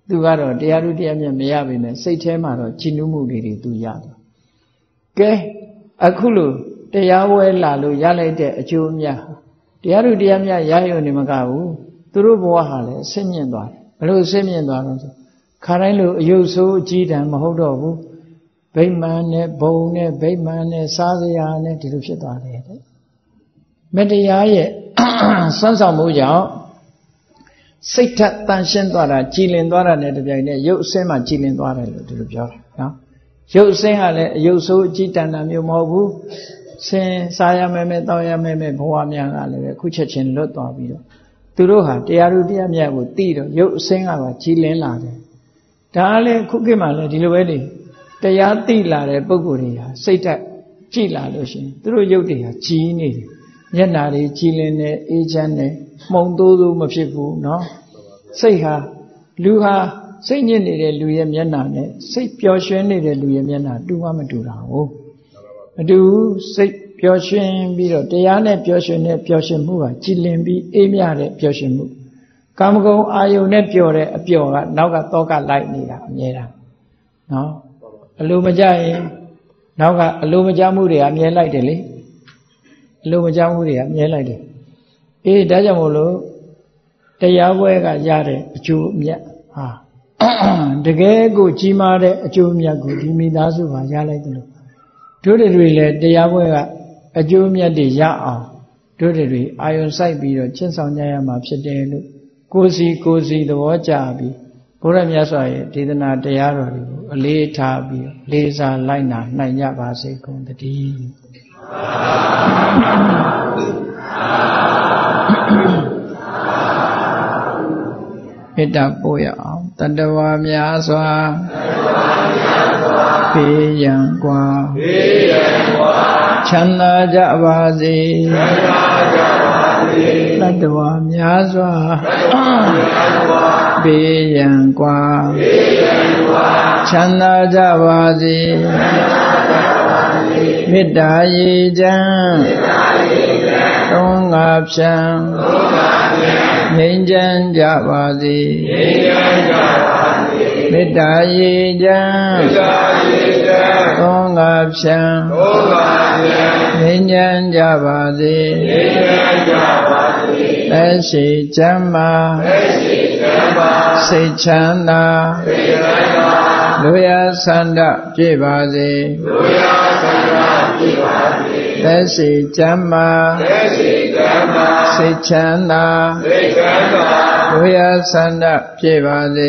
သူကတော့တရားဓုတရားမြတ်မရပေမဲ့စိတ်ထဲမှာတော့ကြည်နူးမှုတွေတွေသူရတယ်ကဲအခုလို့တရားဝဲလာလို့ရလိုက်တဲ့အကျိုးအမြတ်တရားဓုတရားမြတ်ရရုံနဲ့မကဘူးသူတို့ဘဝဟာလည်းဆင့်မြင့်သွားတယ်ဘလို့ဆင့်မြင့်သွားတော့ဆိုခါတိုင်းလို့အယုတ်ဆိုးအကြီးတန်းမဟုတ်တော့ဘူးဗိမာန်နဲ့ဘုံနဲ့ဗိမာန်နဲ့စားစရာနဲ့ဒီလိုဖြစ်သွားတယ်တဲ့မတရားရဲ့စွမ်းဆောင်မှုကြောင့်စိတ်ထက်တန်ရှင်းသွားတာကြည်လင်သွားတာနဲ့တပြိုင်နက်ရုပ်အစင်းမှကြည်လင်သွားတယ်လို့ဒီလိုပြောတာနော်ရုပ်အစင်းကလည်းအယုတ်ဆိုးအကြီးတန်းတာမျိုးမဟုတ်ဘူးဆင်းစားရမယ်မယ်တောင်းရမယ်မယ်ဘဝများကလည်းပဲခုချက်ချင်းလွတ်သွားပြီးတော့သူတို့ဟာတရားဓုတရားမြတ်ကိုသိတော့ရုပ်အစင်းကပါကြည်လင်လာတယ်ဒါလည်းခုခေတ်မှာလည်းဒီလိုပဲလေတရားသိလာတဲ့ပုဂ္ဂိုလ်တွေဟာစိတ်ဓာတ်ကြည်လာလို့ရှိရင်သူတို့ရုပ်တွေဟာကြည်နေတယ်မျက်နာတွေကြည်လင်နေအေးချမ်းနေမှုံသိုးသိုးမဖြစ်ဘူးเนาะစိတ်ဟာလူဟာစိတ်ညစ်နေတဲ့လူရဲ့မျက်နာနဲ့စိတ်ပျော်ရွှင်နေတဲ့လူရဲ့မျက်နာတူမှမတူတာဟုတ်မတူစိတ်ပျော်ရွှင်ပြီးတော့တရားနဲ့ပျော်ရွှင်တဲ့ပျော်ရွှင်မှုဟာကြည်လင်ပြီးအေးမြတဲ့ပျော်ရွှင်မှုကာမဂုဏ်အာယုန်နဲ့ပျော်တဲ့အပျော်ကနောက်ကတောကလိုက်နေတာအမြဲတမ်းเนาะအလိုမကြရင်နောက်ကအလိုမကြမှုတွေအမြဲလိုက်တယ်လေအလိုမကြမှုတွေအမြဲလိုက်တယ်အေးဒါကြောင့်မို့လို့တရားပွဲကရတဲ့အကျိုးအမြတ်ဟာတကယ်ကိုကြီးမားတဲ့အကျိုးအမြတ်ကိုဒီမိသားစုကရလိုက်တယ်လို့တို့တွေလည်းတရားပွဲကအကျိုးအမြတ်တွေရအောင်တို့တွေအာယုံစိုက်ပြီးတော့ကျင့်ဆောင်ကြရမှာဖြစ်တယ်လို့ကိုယ်စီကိုယ်စီသဘောကျပြီးဘုရားမြတ်စွာရဲ့ဒေသနာတရားတော်တွေကိုအလေးထားပြီးလေးစားလိုက်နာနိုင်ကြပါစေကုန်သတည်းမေတ္တာပို့ရအောင်တတဝါများစွာဘေးရန်กว่าချမ်းသာကြပါစေတတဝါများစွာဘေးရန်กว่าချမ်းသာကြပါစေမေတ္တာရေချမ်းသုံးငါဖြံငြိမ်းချမ်းကြပါစေမေတ္တာရေချမ်းသုံးငါဖြံငြိမ်းချမ်းကြပါစေသက်ရှိချမ်းသာစိတ်ချမ်းသာလူရဆန္ဒပြည့်ပါစေသက်ရှိချမ်းသာစိတ်ချမ်းသာလူရဆန္ဒပြည့်ပါစေ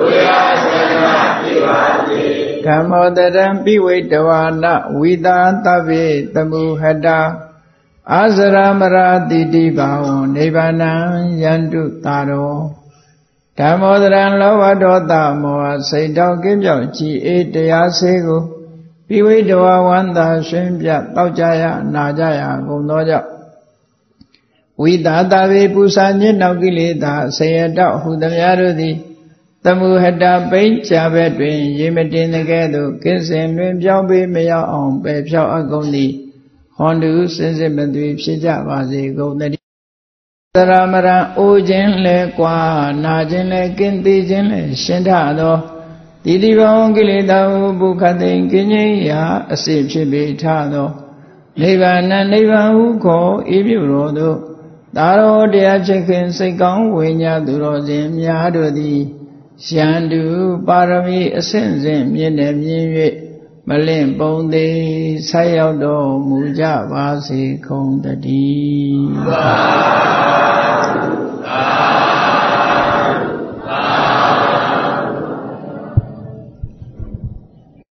ဓမ္မောတရံပိဝိတဝါနဝိသာသဗ္ဗေတမုဟတအာဇရမရာတိတိဘာဝံနိဗ္ဗာနံယန္တုတာရောဓမ္မောတရံလောဘဒေါသမောဟစိတ်တောက်ကင်းပြောက်ကြည်အေးတရားစေကိုပိဝိတဝါဝန္တာရှင်ပြတောက်ကြရနာကြရကုန်သောကြောင့်ဝိသာသဗ္ဗေပူဇာညစ်နောက်ကိလေသာဆေယတောဟုသမျှတို့သည်တမုဟတပိဉ္ချဘက်တွင်ရေမတင်တဲ့ကဲ့သို့ကင်းစင်တွင်ပြောင်းပေးမရောက်အောင်ပယ်ဖြောက်အကုန်သည်ဟွန်တုစင်စစ်မသွေဖြစ်ကြပါစေကုန်သတည်းသရမရံအိုခြင်းလဲကွာနာခြင်းလဲကင်းသေးခြင်းလဲရှင်းထသောတိတိဘောင်ကိလေသာဟုဘုခတိန်ကင်းခြင်းရာအစစ်ဖြစ်ပေထသောနိဗ္ဗာန်နိဗ္ဗာန်ဟုခေါ်ဤပြုတော်သို့သာရောတရားဖြစ်ခင်စိတ်ကောင်းဝိညာသူတော်စင်များတို့သည်ရန်တုပါရမီအစဉ်စဉ်မြင့်နေမြင့်၍မလင့်ပုံသေးဆက်ရောက်တော်မူကြပါစေကုန်တည်း